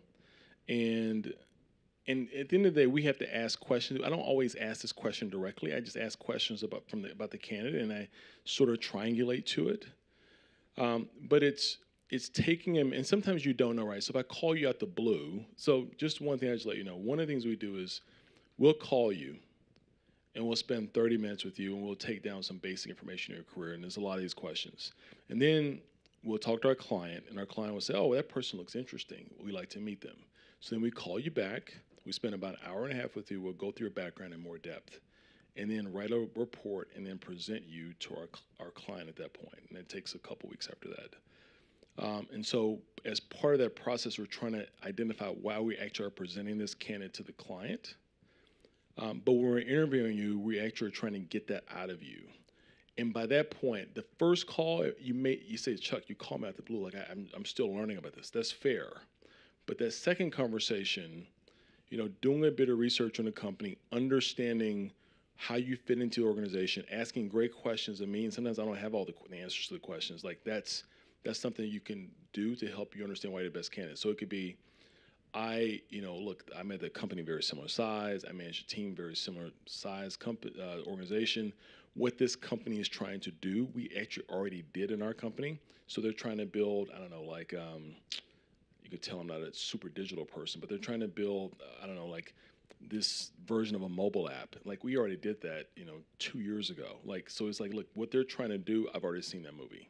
And And at the end of the day, we have to ask questions. I don't always ask this question directly. I just ask questions about from the, about the candidate, and I sort of triangulate to it. Um, but it's it's taking them, and sometimes you don't know, right? So if I call you out the blue, so just one thing I just let you know. One of the things we do is we'll call you, and we'll spend thirty minutes with you, and we'll take down some basic information in your career, and there's a lot of these questions. And then we'll talk to our client, and our client will say, oh, that person looks interesting. We'd like to meet them. So then we call you back. We spend about an hour and a half with you. We'll go through your background in more depth, and then write a report and then present you to our, our client at that point. And it takes a couple weeks after that. Um, and so as part of that process, we're trying to identify why we actually are presenting this candidate to the client. Um, but when we're interviewing you, we actually are trying to get that out of you. And by that point, the first call, you may you say, Chuck, you call me out the blue, like I, I'm, I'm still learning about this. That's fair. But that second conversation, you know, doing a bit of research on the company, understanding how you fit into the organization, asking great questions of me, and sometimes I don't have all the, the answers to the questions. Like that's that's something you can do to help you understand why you're the best candidate. So it could be, I, you know, look, I'm at the company very similar size. I manage a team very similar size comp- uh, organization. What this company is trying to do, we actually already did in our company. So they're trying to build, I don't know, like, um, you could tell I'm not a super digital person, but they're trying to build, uh, I don't know, like this version of a mobile app. Like we already did that, you know, two years ago. Like, so it's like, look, what they're trying to do, I've already seen that movie.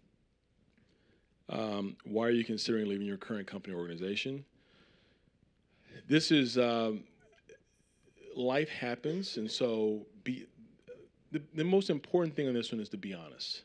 Um, why are you considering leaving your current company or organization? This is, um, life happens, and so be, the, the most important thing on this one is to be honest.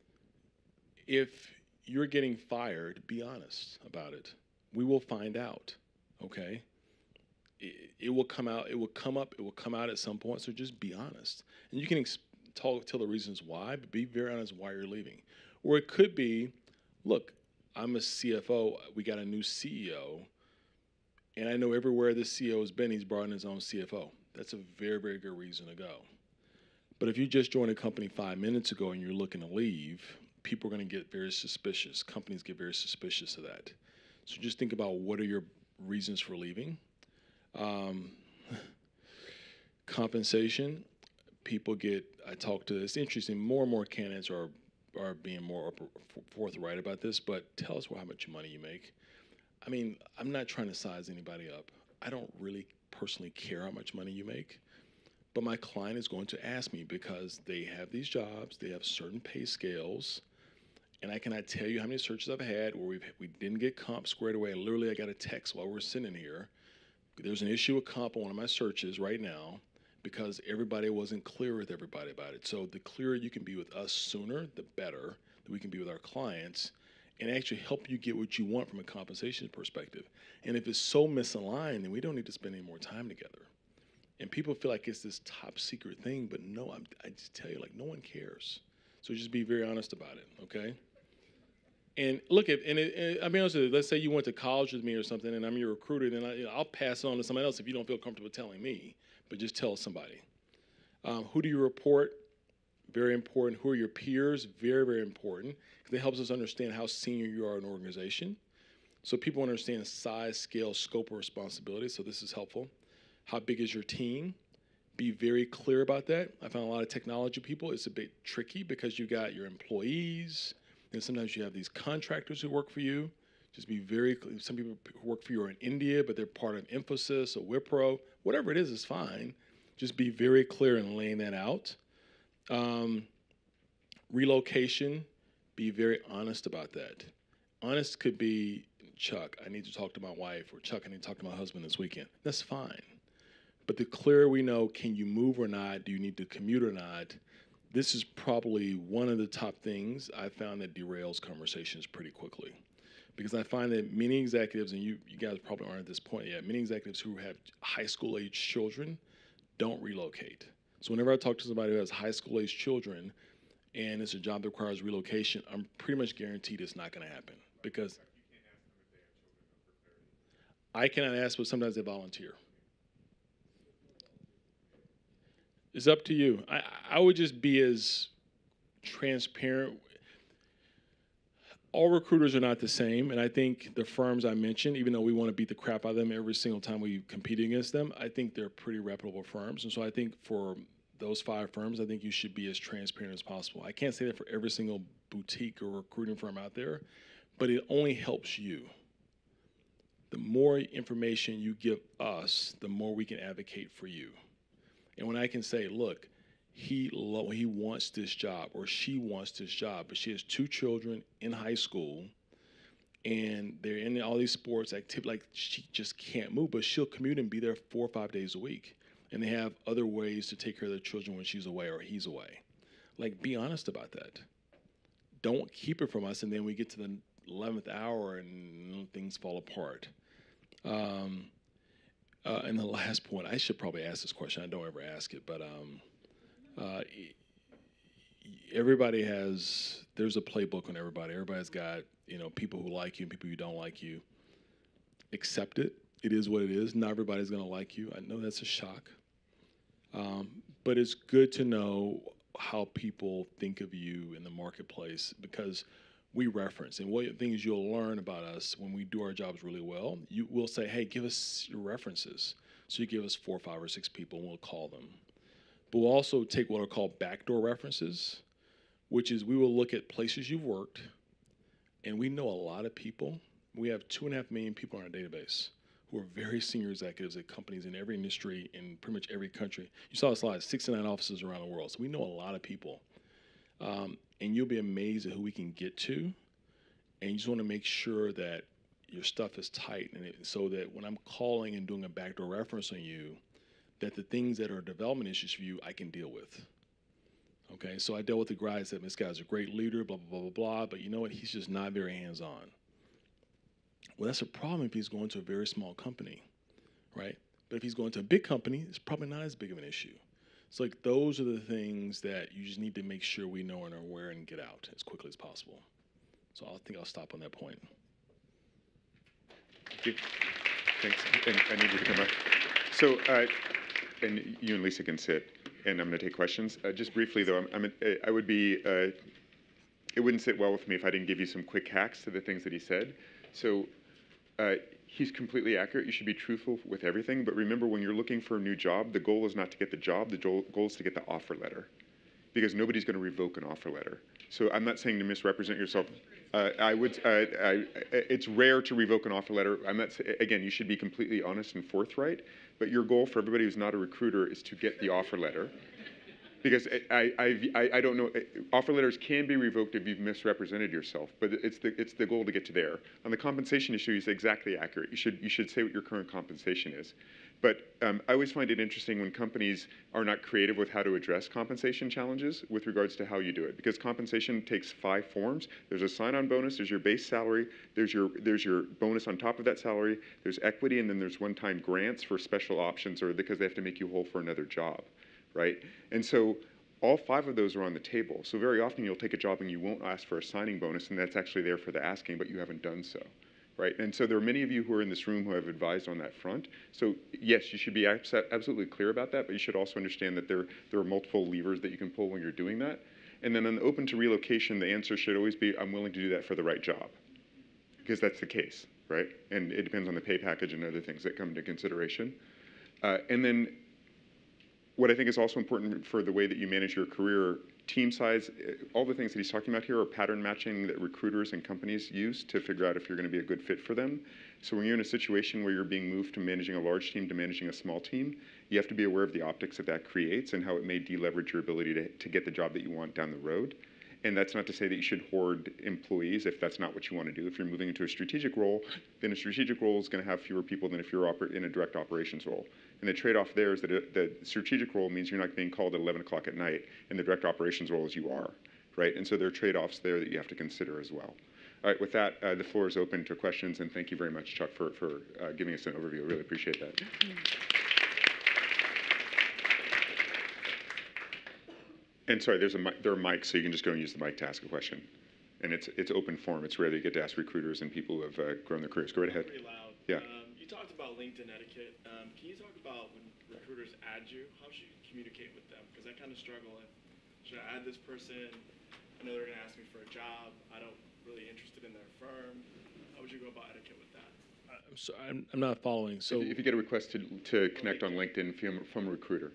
If you're getting fired, be honest about it. We will find out, okay? It, it will come out, it will come up, it will come out at some point, so just be honest. And you can ex- talk, tell the reasons why, but be very honest why you're leaving. Or it could be, look, I'm a C F O, we got a new C E O, and I know everywhere this C E O has been, he's brought in his own C F O. That's a very, very good reason to go. But if you just joined a company five minutes ago and you're looking to leave, people are going to get very suspicious. Companies get very suspicious of that. So just think about what are your reasons for leaving. Um, compensation, people get, I talk to, it's interesting, more and more candidates are, are being more forthright about this, but tell us how much money you make. I mean, I'm not trying to size anybody up. I don't really personally care how much money you make. But my client is going to ask me because they have these jobs, they have certain pay scales, and I cannot tell you how many searches I've had where we've, we didn't get comp squared away. Literally, I got a text while we're sitting here. There's an issue with comp on one of my searches right now because everybody wasn't clear with everybody about it. So the clearer you can be with us sooner, the better that we can be with our clients and actually help you get what you want from a compensation perspective. And if it's so misaligned, then we don't need to spend any more time together. And people feel like it's this top secret thing, but no, I'm, I just tell you, like, no one cares. So just be very honest about it, okay? And look, at, and, it, and I'll be honest with you, let's say you went to college with me or something, and I'm your recruiter, then I, you know, I'll pass it on to somebody else if you don't feel comfortable telling me, but just tell somebody. Um, who do you report? Very important. Who are your peers? Very, very important. Because it helps us understand how senior you are in an organization. So people understand size, scale, scope of responsibility, so this is helpful. How big is your team? Be very clear about that. I found a lot of technology people, it's a bit tricky because you got your employees, and sometimes you have these contractors who work for you. Just be very clear. Some people who work for you are in India, but they're part of Infosys or Wipro. Whatever it is, is fine. Just be very clear in laying that out. Um, relocation, be very honest about that. Honest could be, Chuck, I need to talk to my wife, or Chuck, I need to talk to my husband this weekend. That's fine. But the clearer we know, can you move or not? Do you need to commute or not? This is probably one of the top things I found that derails conversations pretty quickly. Because I find that many executives, and you, you guys probably aren't at this point yet, many executives who have high school age children don't relocate. So whenever I talk to somebody who has high school age children and it's a job that requires relocation, I'm pretty much guaranteed it's not going to happen. Because I cannot ask, but sometimes they volunteer. It's up to you. I, I would just be as transparent. All recruiters are not the same, and I think the firms I mentioned, even though we want to beat the crap out of them every single time we compete against them, I think they're pretty reputable firms. And so I think for those five firms, I think you should be as transparent as possible. I can't say that for every single boutique or recruiting firm out there, but it only helps you. The more information you give us, the more we can advocate for you. And when I can say, look, he lo- he wants this job or she wants this job, but she has two children in high school and they're in all these sports activities, like she just can't move, but she'll commute and be there four or five days a week. And they have other ways to take care of their children when she's away or he's away. Like, be honest about that. Don't keep it from us and then we get to the eleventh hour and things fall apart. Um, Uh, and the last point, I should probably ask this question. I don't ever ask it, but um, uh, everybody has, there's a playbook on everybody. Everybody's got, you know, people who like you and people who don't like you. Accept it. It is what it is. Not everybody's going to like you. I know that's a shock. Um, but it's good to know how people think of you in the marketplace, because we reference, and what things you'll learn about us when we do our jobs really well, you will say, hey, give us your references. So you give us four, five, or six people, and we'll call them. But we'll also take what are called backdoor references, which is we will look at places you've worked, and we know a lot of people. We have two and a half million people on our database who are very senior executives at companies in every industry in pretty much every country. You saw the slide, sixty-nine offices around the world. So we know a lot of people. Um, and you'll be amazed at who we can get to. And you just want to make sure that your stuff is tight, and it, so that when I'm calling and doing a backdoor reference on you, that the things that are development issues for you, I can deal with. Okay, so I dealt with the guy that said, this guy's a great leader, blah, blah, blah, blah, blah, but you know what, he's just not very hands-on. Well, that's a problem if he's going to a very small company, right? But if he's going to a big company, it's probably not as big of an issue. So like those are the things that you just need to make sure we know and are aware and get out as quickly as possible. So I think I'll stop on that point. Thank you. Thanks. And I need you to come back. So, uh, and you and Lisa can sit, and I'm going to take questions. Uh, just briefly, though, I'm, I'm, I would be, uh, it wouldn't sit well with me if I didn't give you some quick hacks to the things that he said. So uh, he's completely accurate. You should be truthful with everything. But remember, when you're looking for a new job, the goal is not to get the job. The goal is to get the offer letter, because nobody's going to revoke an offer letter. So I'm not saying to misrepresent yourself. Uh, I would. Uh, I, it's rare to revoke an offer letter. I'm not. Again, you should be completely honest and forthright. But your goal for everybody who's not a recruiter is to get the offer letter, because I, I, I, I don't know. Offer letters can be revoked if you've misrepresented yourself, but it's the it's the goal to get to there. On the compensation issue, he's exactly accurate. You should you should say what your current compensation is. But um, I always find it interesting when companies are not creative with how to address compensation challenges with regards to how you do it, because compensation takes five forms. There's a sign-on bonus, there's your base salary, there's your there's your bonus on top of that salary, there's equity, and then there's one-time grants for special options or because they have to make you whole for another job, right? And so all five of those are on the table. So very often you'll take a job and you won't ask for a signing bonus, and that's actually there for the asking, but you haven't done so. Right? And so there are many of you who are in this room who have advised on that front. So yes, you should be abs absolutely clear about that, but you should also understand that there, there are multiple levers that you can pull when you're doing that. And then on the open to relocation, the answer should always be, I'm willing to do that for the right job, because that's the case, right? And it depends on the pay package and other things that come into consideration. Uh, and then what I think is also important for the way that you manage your career, team size, all the things that he's talking about here are pattern matching that recruiters and companies use to figure out if you're going to be a good fit for them. So when you're in a situation where you're being moved from managing a large team to managing a small team, you have to be aware of the optics that that creates and how it may deleverage your ability to, to get the job that you want down the road. And that's not to say that you should hoard employees if that's not what you want to do. If you're moving into a strategic role, then a strategic role is going to have fewer people than if you're in a direct operations role. And the trade-off there is that it, the strategic role means you're not being called at eleven o'clock at night, and the direct operations role is you are, right? And so there are trade-offs there that you have to consider as well. All right, with that, uh, the floor is open to questions, and thank you very much, Chuck, for, for uh, giving us an overview. I really appreciate that. And sorry, there's a there are mics, so you can just go and use the mic to ask a question. And it's it's open forum. It's rare that you get to ask recruiters and people who have uh, grown their careers. Go right ahead. Pretty loud. Yeah. Um, you talked about LinkedIn etiquette. Um, can you talk about when recruiters add you? How should you communicate with them? Because I kind of struggle. If, should I add this person? I know they're going to ask me for a job. I don't really interested in their firm. How would you go about etiquette with that? I'm sorry, I'm, I'm not following. So if, if you get a request to to connect on LinkedIn from from a recruiter.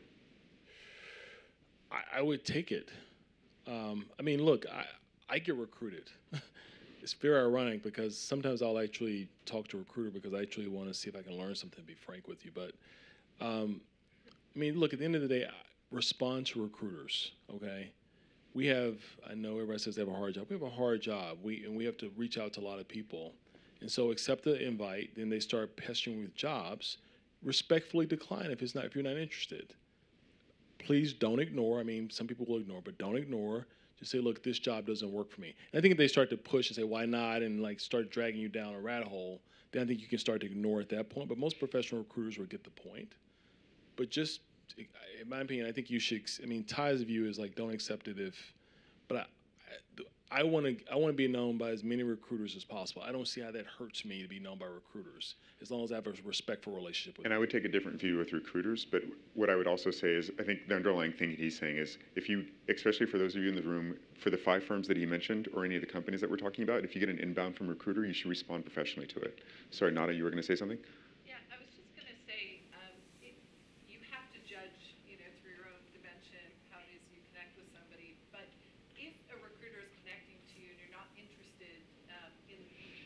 I would take it. Um, I mean, look, I, I get recruited. It's very ironic because sometimes I'll actually talk to a recruiter because I actually want to see if I can learn something, to be frank with you. But, um, I mean, look, at the end of the day, I respond to recruiters, okay? We have, I know everybody says they have a hard job. We have a hard job, we, and we have to reach out to a lot of people. And so accept the invite, then they start pestering with jobs. Respectfully decline if it's not if you're not interested. Please don't ignore. I mean, some people will ignore, but don't ignore. Just say, look, this job doesn't work for me. And I think if they start to push and say, why not, and like start dragging you down a rat hole, then I think you can start to ignore at that point. But most professional recruiters will get the point. But just, in my opinion, I think you should, I mean, Ty's view is like, don't accept it if but I, I want to I want to be known by as many recruiters as possible. I don't see how that hurts me to be known by recruiters, as long as I have a respectful relationship with And them. I would take a different view with recruiters, but what I would also say is, I think the underlying thing that he's saying is, if you, especially for those of you in the room, for the five firms that he mentioned, or any of the companies that we're talking about, if you get an inbound from a recruiter, you should respond professionally to it. Sorry, Nada, you were going to say something? Yeah, I was just going to say, um, it, you have to judge, you know, through your own dimension how it is you connect with somebody. But if a recruiter is connecting to you and you're not interested um, in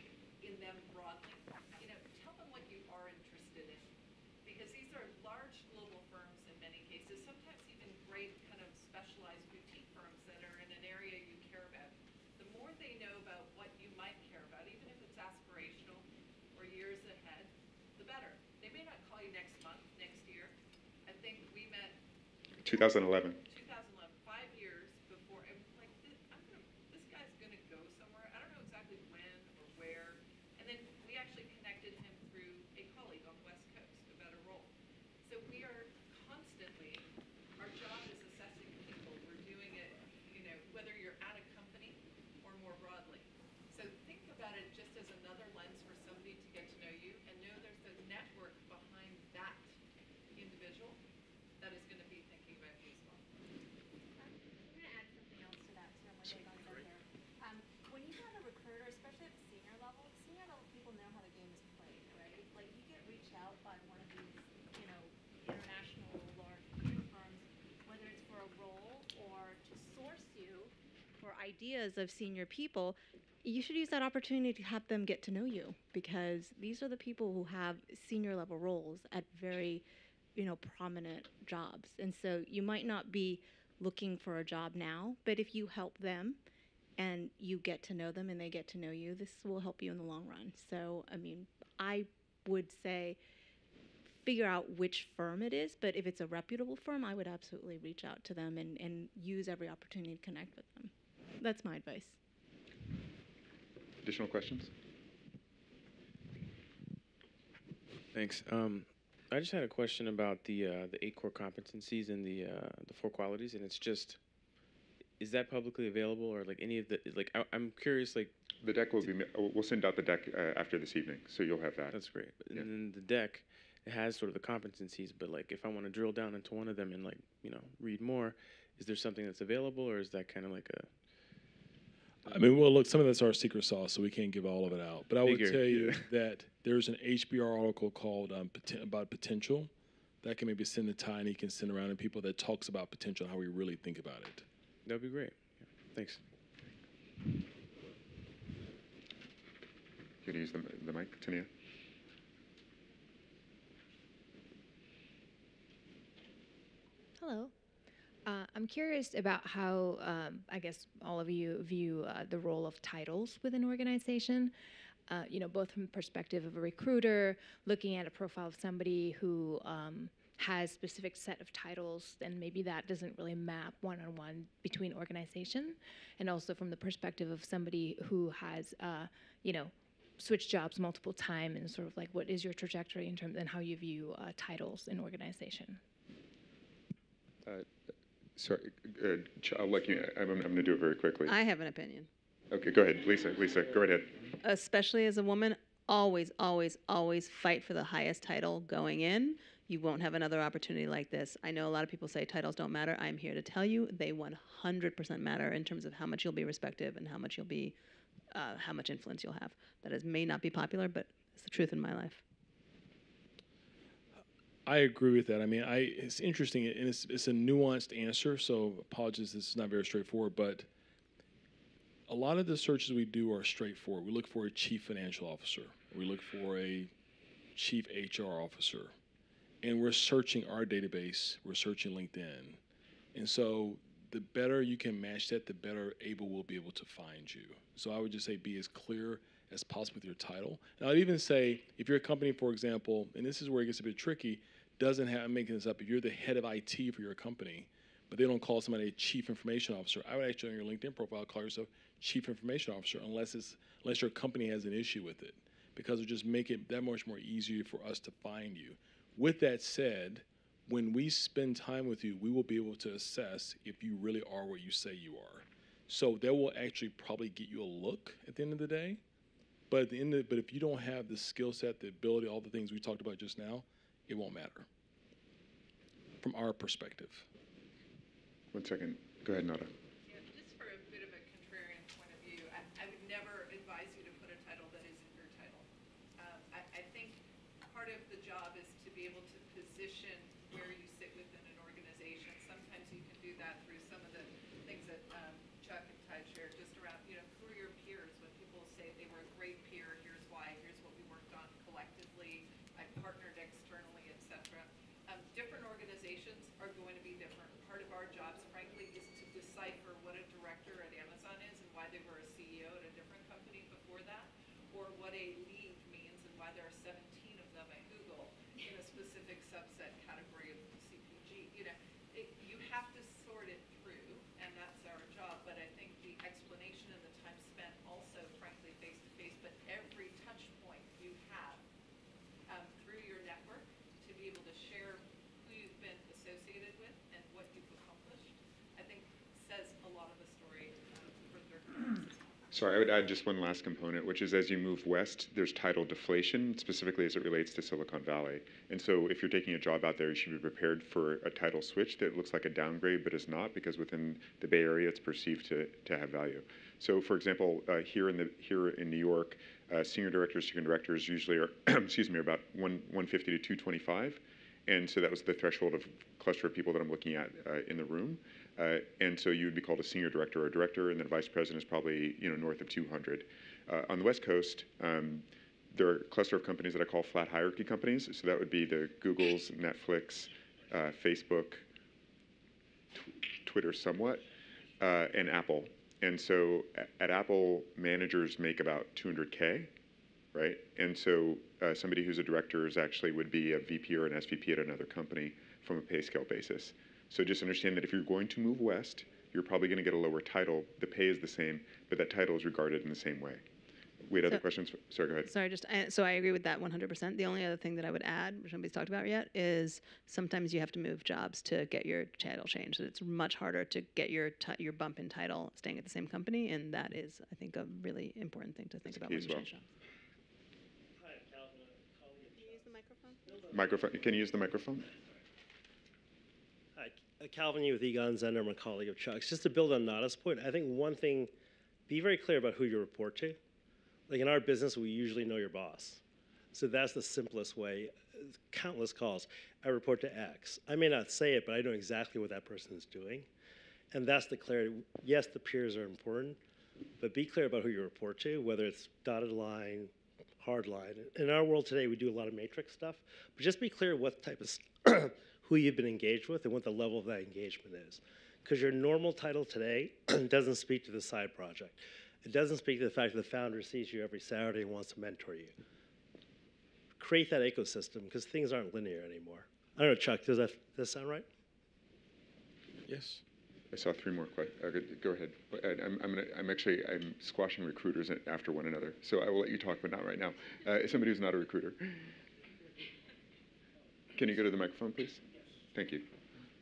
in them broadly, you know, tell them what you are interested in, because these are large global firms in many cases, sometimes even great kind of specialized boutique firms that are in an area you care about. The more they know about what you might care about, even if it's aspirational or years ahead, the better. They may not call you next month, next year. I think we met two thousand eleven. two thousand eleven, five years before. And like, this, I'm gonna, this guy's going to go somewhere. I don't know exactly when or where. And then we actually connected him through a colleague on the West Coast about a role. So we are constantly, our job is assessing people. We're doing it, you know, whether you're at a company or more broadly. So think about it just as another lens for somebody to get to know you, and know there's a network behind that individual that is going to be thinking about you as well. I'm going to add something else to that, so I'm like Egon Zehnder. Um, when you have a recruiter, especially at the senior level, senior level people know how the game is played, right? Like, you get reached out by one of these, you know, international large recruiting firms, whether it's for a role or to source you For ideas of senior people, you should use that opportunity to have them get to know you, because these are the people who have senior level roles at very, you know, prominent jobs. And so you might not be looking for a job now, but if you help them and you get to know them and they get to know you, this will help you in the long run. So, I mean, I would say figure out which firm it is, but if it's a reputable firm, I would absolutely reach out to them and, and use every opportunity to connect with them. That's my advice. Additional questions? Thanks. Um, I just had a question about the uh, the eight core competencies and the uh, the four qualities, and it's just, is that publicly available, or like any of the, like I, I'm curious, like the deck will be, we'll send out the deck uh, after this evening, so you'll have that. That's great. Yeah. And then the deck, it has sort of the competencies, but like if I want to drill down into one of them and like, you know, read more, is there something that's available, or is that kind of like a I mean, well, look, some of that's our secret sauce, so we can't give all of it out. But I would Figure, tell you yeah. that there's an H B R article called um, Poten- about potential that can maybe send to Ty, and he can send around to people that talks about potential and how we really think about it. That'd be great. Yeah. Thanks. You could use the, the mic, Tania. Hello. Uh, I'm curious about how, um, I guess, all of you view uh, the role of titles within an organization. Uh, you know, both from the perspective of a recruiter, looking at a profile of somebody who um, has specific set of titles, and maybe that doesn't really map one-on-one between organization, and also from the perspective of somebody who has, uh, you know, switched jobs multiple times, and sort of like, what is your trajectory in terms and how you view uh, titles in organization? Uh, sorry, uh, Ch- I'll let you, I'm, I'm going to do it very quickly. I have an opinion. Okay, go ahead, Lisa. Lisa, go right ahead. Especially as a woman, always, always, always fight for the highest title going in. You won't have another opportunity like this. I know a lot of people say titles don't matter. I'm here to tell you they one hundred percent matter in terms of how much you'll be respected and how much you'll be, uh, how much influence you'll have. That is may not be popular, but it's the truth in my life. I agree with that. I mean, I it's interesting, and it's, it's a nuanced answer, so apologies, this is not very straightforward, but a lot of the searches we do are straightforward. We look for a chief financial officer. We look for a chief H R officer. And we're searching our database. We're searching LinkedIn. And so the better you can match that, the better able we'll be able to find you. So I would just say be as clear as possible with your title. And I'd even say if you're a company, for example, and this is where it gets a bit tricky, doesn't have, I'm making this up, if you're the head of I T for your company, but they don't call somebody a chief information officer, I would actually on your LinkedIn profile call yourself chief information officer unless it's unless your company has an issue with it, because it just make it that much more easier for us to find you. With that said, when we spend time with you, we will be able to assess if you really are what you say you are. So that will actually probably get you a look at the end of the day. But at the end of, but if you don't have the skill set, the ability, all the things we talked about just now, it won't matter. From our perspective. One second. Go ahead, Nada. Yeah, just for a bit of a contrarian point of view, I, I would never advise you to put a title that isn't your title. Um, I, I think part of the job is to be able to position where you sit within an organization. Sometimes you can do that through some of the things that um, Chuck and Ty shared, just around, you know, who are your peers? When people say they were a great peer, here's why, here's what we worked on collectively, I partnered externally, et cetera. Um, different organizations are going to be different. Part of our jobs, frankly, is to decipher what a director at Amazon is and why they were a C E O at a different company before that, or what a lead means and why there are seventeen of them at Google in a specific subset category of C P G. You know, it, you have to sort it through, and that's our job. But I think the explanation and the time spent also, frankly, face to face, but every touch point you have um, through your network to be able to share who you've been associated with and what you've accomplished, I think says a lot of the story um, for their careers. Sorry, I would add just one last component, which is as you move west, there's title deflation, specifically as it relates to Silicon Valley. And so if you're taking a job out there, you should be prepared for a title switch that looks like a downgrade, but is not, because within the Bay Area, it's perceived to, to have value. So for example, uh, here in the here in New York, uh, senior directors, senior directors usually are, excuse me, are about one, 150 to two twenty-five. And so that was the threshold of cluster of people that I'm looking at uh, in the room. Uh, and so you would be called a senior director or a director, and then a vice president is probably, you know, north of two hundred. Uh, on the West Coast, um, there are a cluster of companies that I call flat hierarchy companies. So that would be the Googles, Netflix, uh, Facebook, tw Twitter somewhat, uh, and Apple. And so at, at Apple, managers make about two hundred K. Right? And so uh, somebody who's a director is actually would be a V P or an S V P at another company from a pay scale basis. So just understand that if you're going to move west, you're probably going to get a lower title. The pay is the same, but that title is regarded in the same way. We had other So- questions? Sorry, go ahead. Sorry, just I, so I agree with that one hundred percent. The only other thing that I would add, which nobody's talked about yet, is sometimes you have to move jobs to get your title changed. It's much harder to get your ti your bump in title staying at the same company, and that is, I think, a really important thing to think about key when as you well. change jobs. Microphone. Can you use the microphone? Hi, uh, Calvin Yu with Egon Zehnder. I'm a colleague of Chuck's. Just to build on Nada's point, I think one thing, be very clear about who you report to. Like in our business, we usually know your boss. So that's the simplest way. Countless calls. I report to X. I may not say it, but I know exactly what that person is doing. And that's the clarity. Yes, the peers are important, but be clear about who you report to, whether it's dotted line, hard line. In our world today, we do a lot of matrix stuff, but just be clear what type of, who you've been engaged with and what the level of that engagement is. Because your normal title today doesn't speak to the side project. It doesn't speak to the fact that the founder sees you every Saturday and wants to mentor you. Create that ecosystem, because things aren't linear anymore. I don't know, Chuck, does that, does that sound right? Yes. I saw three more questions. Okay, go ahead. I'm, I'm, gonna, I'm actually I'm squashing recruiters after one another, so I will let you talk, but not right now. Uh, as somebody who's not a recruiter, can you go to the microphone, please? Thank you.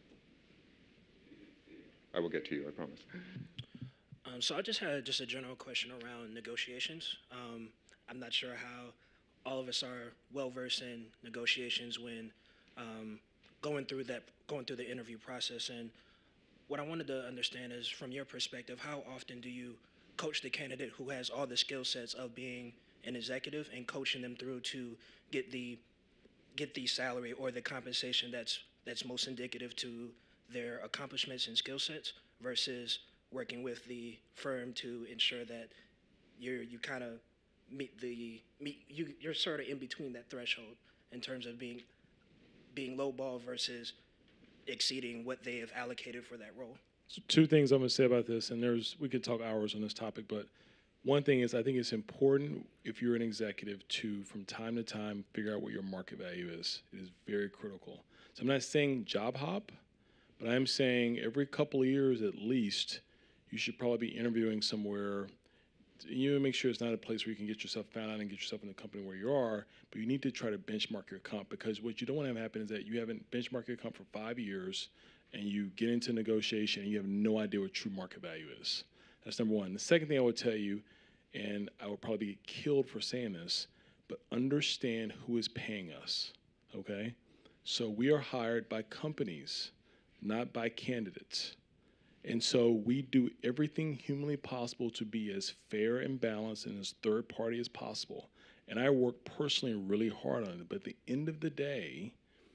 I will get to you. I promise. Um, so I just had just a general question around negotiations. Um, I'm not sure how all of us are well versed in negotiations when um, going through that going through the interview process. And what I wanted to understand is, from your perspective, how often do you coach the candidate who has all the skill sets of being an executive and coaching them through to get the get the salary or the compensation that's that's most indicative to their accomplishments and skill sets, versus working with the firm to ensure that you're you kind of meet the meet you you're sort of in between that threshold in terms of being being lowball versus exceeding what they have allocated for that role. So two things I'm going to say about this, and there's we could talk hours on this topic, but one thing is I think it's important if you're an executive to, from time to time, figure out what your market value is. It is very critical. So I'm not saying job hop, but I'm saying every couple of years at least, you should probably be interviewing somewhere. You know, make sure it's not a place where you can get yourself found out and get yourself in the company where you are, but you need to try to benchmark your comp, because what you don't want to have happen is that you haven't benchmarked your comp for five years and you get into negotiation and you have no idea what true market value is. That's number one. The second thing I would tell you, and I would probably be killed for saying this, but understand who is paying us, okay? So we are hired by companies, not by candidates. And so we do everything humanly possible to be as fair and balanced and as third party as possible. And I work personally really hard on it. But at the end of the day,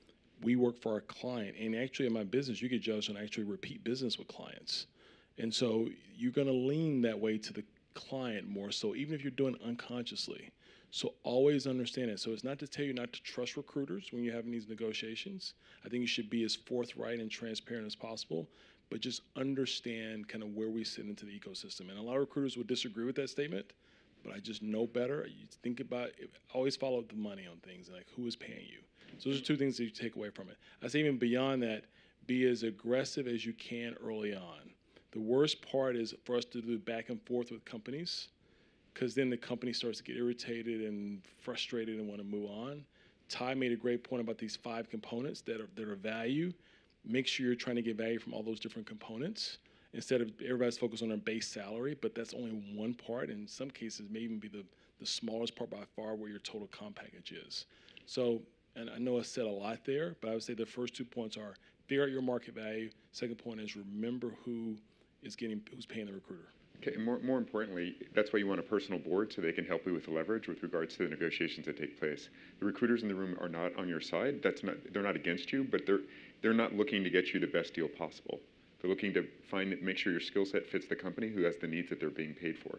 we work for our client. And actually in my business, you get judged on actually repeat business with clients. And so you're gonna lean that way to the client more so, even if you're doing it unconsciously. So always understand it. So it's not to tell you not to trust recruiters when you're having these negotiations. I think you should be as forthright and transparent as possible, but just understand kind of where we sit into the ecosystem. And a lot of recruiters would disagree with that statement, but I just know better. You think about it, always follow the money on things, like who is paying you. So those are two things that you take away from it. I say even beyond that, be as aggressive as you can early on. The worst part is for us to do back and forth with companies, because then the company starts to get irritated and frustrated and want to move on. Ty made a great point about these five components that are, that are value. Make sure you're trying to get value from all those different components instead of everybody's focused on their base salary, but that's only one part. In some cases, may even be the, the smallest part by far where your total comp package is. So, and I know I said a lot there, but I would say the first two points are figure out your market value. Second point is remember who is getting, who's paying the recruiter. Okay, and more, more importantly, that's why you want a personal board so they can help you with the leverage with regards to the negotiations that take place. The recruiters in the room are not on your side. That's not, they're not against you, but they're, they're not looking to get you the best deal possible. They're looking to find, make sure your skill set fits the company who has the needs that they're being paid for,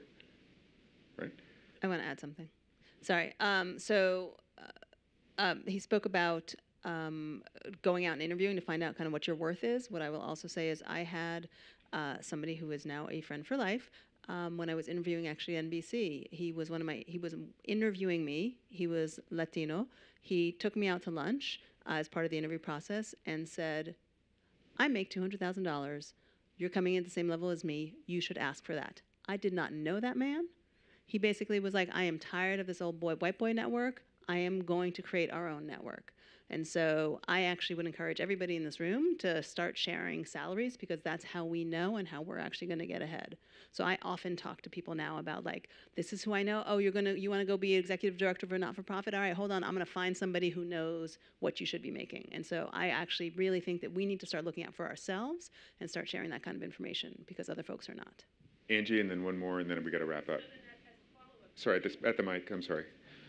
right? I want to add something. Sorry. Um, so uh, um, he spoke about um, going out and interviewing to find out kind of what your worth is. What I will also say is I had uh, somebody who is now a friend for life. Um, when I was interviewing actually N B C, he was one of my, he was interviewing me. He was Latino. He took me out to lunch uh, as part of the interview process and said, I make two hundred thousand dollars. You're coming in at the same level as me. You should ask for that. I did not know that man. He basically was like, I am tired of this old boy, white boy network. I am going to create our own network. And so I actually would encourage everybody in this room to start sharing salaries because that's how we know and how we're actually going to get ahead. So I often talk to people now about like, this is who I know. Oh, you're going to, you want to go be executive director of a not-for-profit? All right, hold on. I'm going to find somebody who knows what you should be making. And so I actually really think that we need to start looking out for ourselves and start sharing that kind of information because other folks are not. Angie, and then one more, and then we got to wrap up. Sorry, at, this, at the mic, I'm sorry.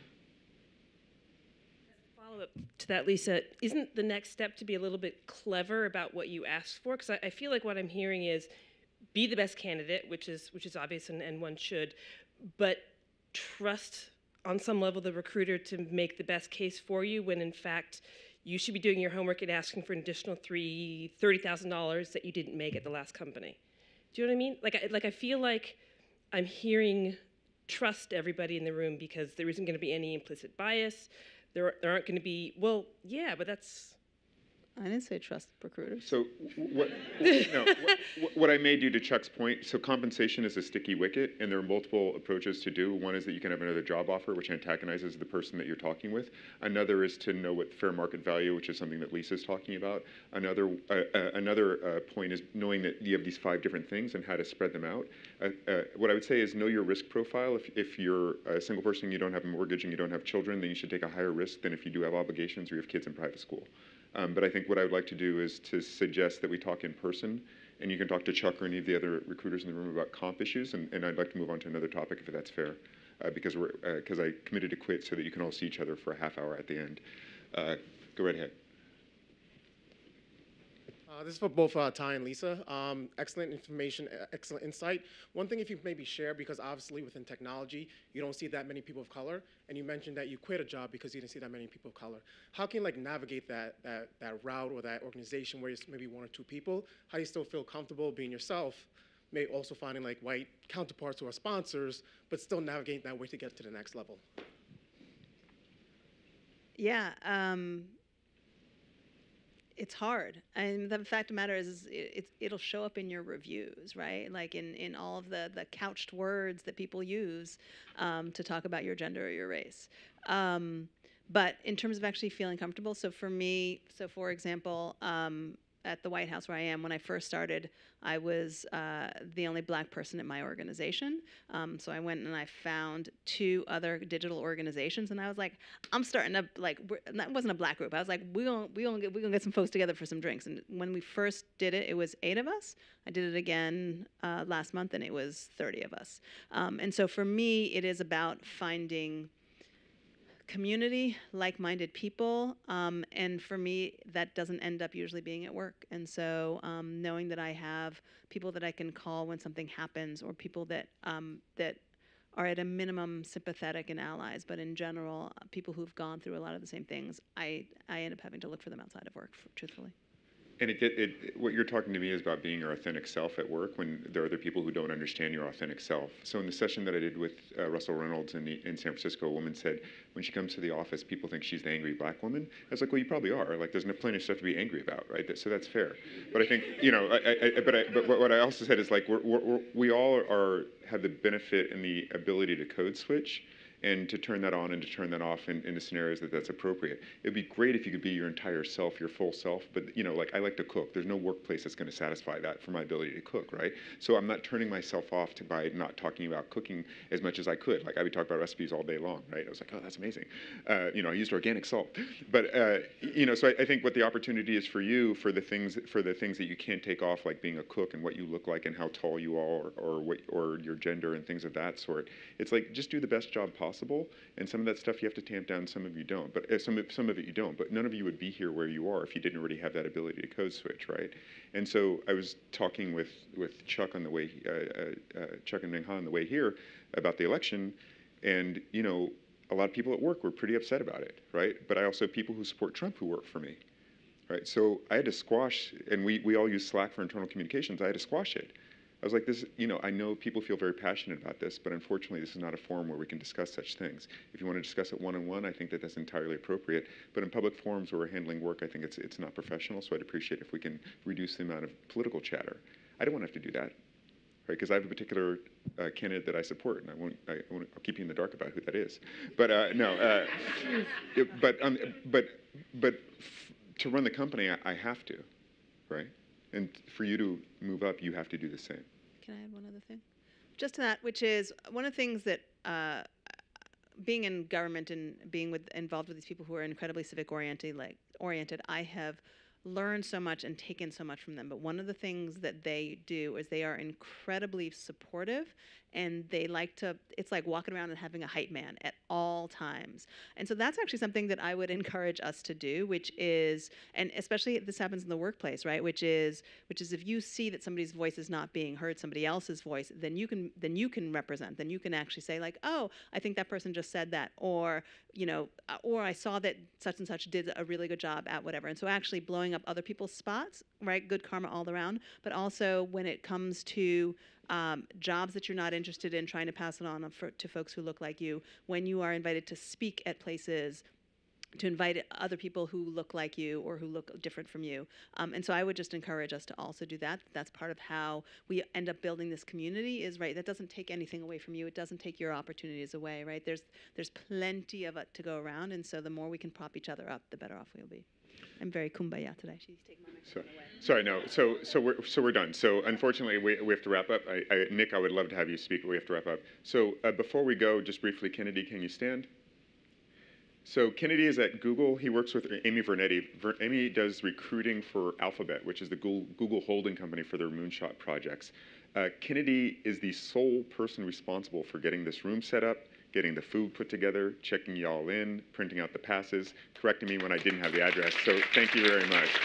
Follow-up to that, Lisa, isn't the next step to be a little bit clever about what you asked for? Because I, I feel like what I'm hearing is be the best candidate, which is which is obvious and, and one should, but trust on some level the recruiter to make the best case for you when in fact you should be doing your homework and asking for an additional three thirty thousand dollars that you didn't make at the last company. Do you know what I mean? Like I, like I feel like I'm hearing trust everybody in the room because there isn't going to be any implicit bias. There, there aren't going to be, well, yeah, but that's... I didn't say trust recruiters. So what, no, what, what I may do to Chuck's point, so compensation is a sticky wicket, and there are multiple approaches to do. One is that you can have another job offer, which antagonizes the person that you're talking with. Another is to know what fair market value, which is something that Lisa's talking about. Another, uh, uh, another uh, point is knowing that you have these five different things and how to spread them out. Uh, uh, what I would say is know your risk profile. If, if you're a single person, you don't have a mortgage, and you don't have children, then you should take a higher risk than if you do have obligations or you have kids in private school. Um, but I think what I would like to do is to suggest that we talk in person, and you can talk to Chuck or any of the other recruiters in the room about comp issues, and, and I'd like to move on to another topic if that's fair, uh, because we're because uh, I committed to quit so that you can all see each other for a half hour at the end. Uh, go right ahead. Uh, this is for both uh, Ty and Lisa. Um, excellent information, excellent insight. One thing if you maybe share, because obviously within technology, you don't see that many people of color, and you mentioned that you quit a job because you didn't see that many people of color. How can you like navigate that, that, that route or that organization where it's maybe one or two people? How do you still feel comfortable being yourself, maybe also finding like white counterparts who are sponsors, but still navigating that way to get to the next level? Yeah. Um, It's hard, and the fact of the matter is, is it, it's, it'll show up in your reviews, right? Like in, in all of the, the couched words that people use um, to talk about your gender or your race. Um, but in terms of actually feeling comfortable, so for me, so for example, um, at the White House where I am, when I first started, I was uh, the only black person in my organization. Um, so I went and I found two other digital organizations, and I was like, I'm starting to like. We're, that wasn't a black group. I was like, we gonna we gonna get we gonna get some folks together for some drinks. And when we first did it, it was eight of us. I did it again uh, last month, and it was thirty of us. Um, and so for me, it is about finding community, like-minded people, um, and for me, that doesn't end up usually being at work. And so um, knowing that I have people that I can call when something happens, or people that um, that are at a minimum sympathetic and allies, but in general, uh, people who've gone through a lot of the same things, I, I end up having to look for them outside of work, for, truthfully. And it, it, it, what you're talking to me is about being your authentic self at work when there are other people who don't understand your authentic self. So in the session that I did with uh, Russell Reynolds in, the, in San Francisco, a woman said, when she comes to the office, people think she's the angry black woman. I was like, well, you probably are. Like, there's plenty of stuff to be angry about, right? That, so that's fair. But I think, you know, I, I, but, I, but what I also said is, like, we're, we're, we all are have the benefit and the ability to code switch, and to turn that on and to turn that off in, in the scenarios that that's appropriate. It'd be great if you could be your entire self, your full self, but you know, like I like to cook. There's no workplace that's gonna satisfy that for my ability to cook, right? So I'm not turning myself off to by not talking about cooking as much as I could. Like I would talk about recipes all day long, right? I was like, oh, that's amazing. Uh, you know, I used organic salt. But uh, you know, so I, I think what the opportunity is for you, for the things for the things that you can't take off, like being a cook and what you look like and how tall you are, or, or what or your gender and things of that sort. It's like just do the best job possible. And some of that stuff you have to tamp down, some of you don't. But uh, some, of, some of it you don't. But none of you would be here where you are if you didn't already have that ability to code switch, right? And so I was talking with, with Chuck on the way, uh, uh, uh, Chuck and Ming Han on the way here about the election. And, you know, a lot of people at work were pretty upset about it, right? But I also have people who support Trump who work for me, right? So I had to squash, and we, we all use Slack for internal communications. I had to squash it. I was like, this, you know, I know people feel very passionate about this, but unfortunately, this is not a forum where we can discuss such things. If you want to discuss it one-on-one, I think that that's entirely appropriate. But in public forums where we're handling work, I think it's it's not professional. So I'd appreciate if we can reduce the amount of political chatter. I don't want to have to do that, right? Because I have a particular uh, candidate that I support, and I won't, I won't, I'll keep you in the dark about who that is. But uh, no, uh, it, but um, but but f to run the company, I, I have to, right? And for you to move up, you have to do the same. Can I add one other thing? Just to that, which is one of the things that uh, being in government and being with, involved with these people who are incredibly civic oriented, like oriented, I have learned so much and taken so much from them. But one of the things that they do is they are incredibly supportive, and they like to, it's like walking around and having a hype man at all times. And so that's actually something that I would encourage us to do, which is, and especially this happens in the workplace, right? Which is, which is if you see that somebody's voice is not being heard, somebody else's voice, then you can, then you can represent, then you can actually say like, oh, I think that person just said that, or, you know, or I saw that such and such did a really good job at whatever. And so actually blowing up other people's spots, right? Good karma all around. But also when it comes to um, jobs that you're not interested in, trying to pass it on for, to folks who look like you, when you are invited to speak at places, to invite other people who look like you or who look different from you. Um, and so I would just encourage us to also do that. That's part of how we end up building this community is, right, that doesn't take anything away from you. It doesn't take your opportunities away, right? There's, there's plenty of it to go around, and so the more we can prop each other up, the better off we'll be. I'm very kumbaya today. She's taking my microphone So, away. sorry, no. So, so we're so we're done. So, unfortunately, we, we have to wrap up. I, I, Nick, I would love to have you speak, but we have to wrap up. So, uh, before we go, just briefly, Kennedy, can you stand? So, Kennedy is at Google. He works with Amy Vernetti. Ver, Amy does recruiting for Alphabet, which is the Google, Google holding company for their moonshot projects. Uh, Kennedy is the sole person responsible for getting this room set up, getting the food put together, checking y'all in, printing out the passes, correcting me when I didn't have the address. So thank you very much.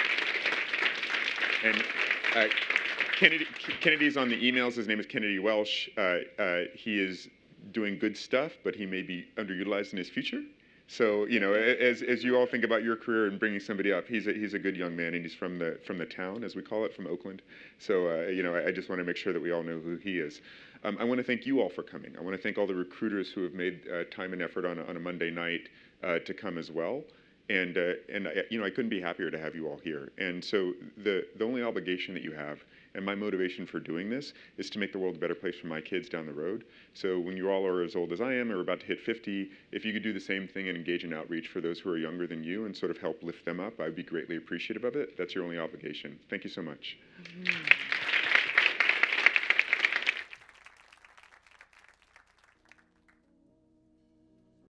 And uh, Kennedy, Kennedy's on the emails. His name is Kennedy Welsh. Uh, uh, he is doing good stuff, but he may be underutilized in his future. So, you know, as, as you all think about your career and bringing somebody up, he's a, he's a good young man, and he's from the, from the town, as we call it, from Oakland. So, uh, you know, I, I just want to make sure that we all know who he is. Um, I want to thank you all for coming. I want to thank all the recruiters who have made uh, time and effort on a, on a Monday night uh, to come as well. And, uh, and I, you know, I couldn't be happier to have you all here. And so the, the only obligation that you have, and my motivation for doing this, is to make the world a better place for my kids down the road. So when you all are as old as I am or about to hit fifty, if you could do the same thing and engage in outreach for those who are younger than you and sort of help lift them up, I would be greatly appreciative of it. That's your only obligation. Thank you so much. Mm-hmm.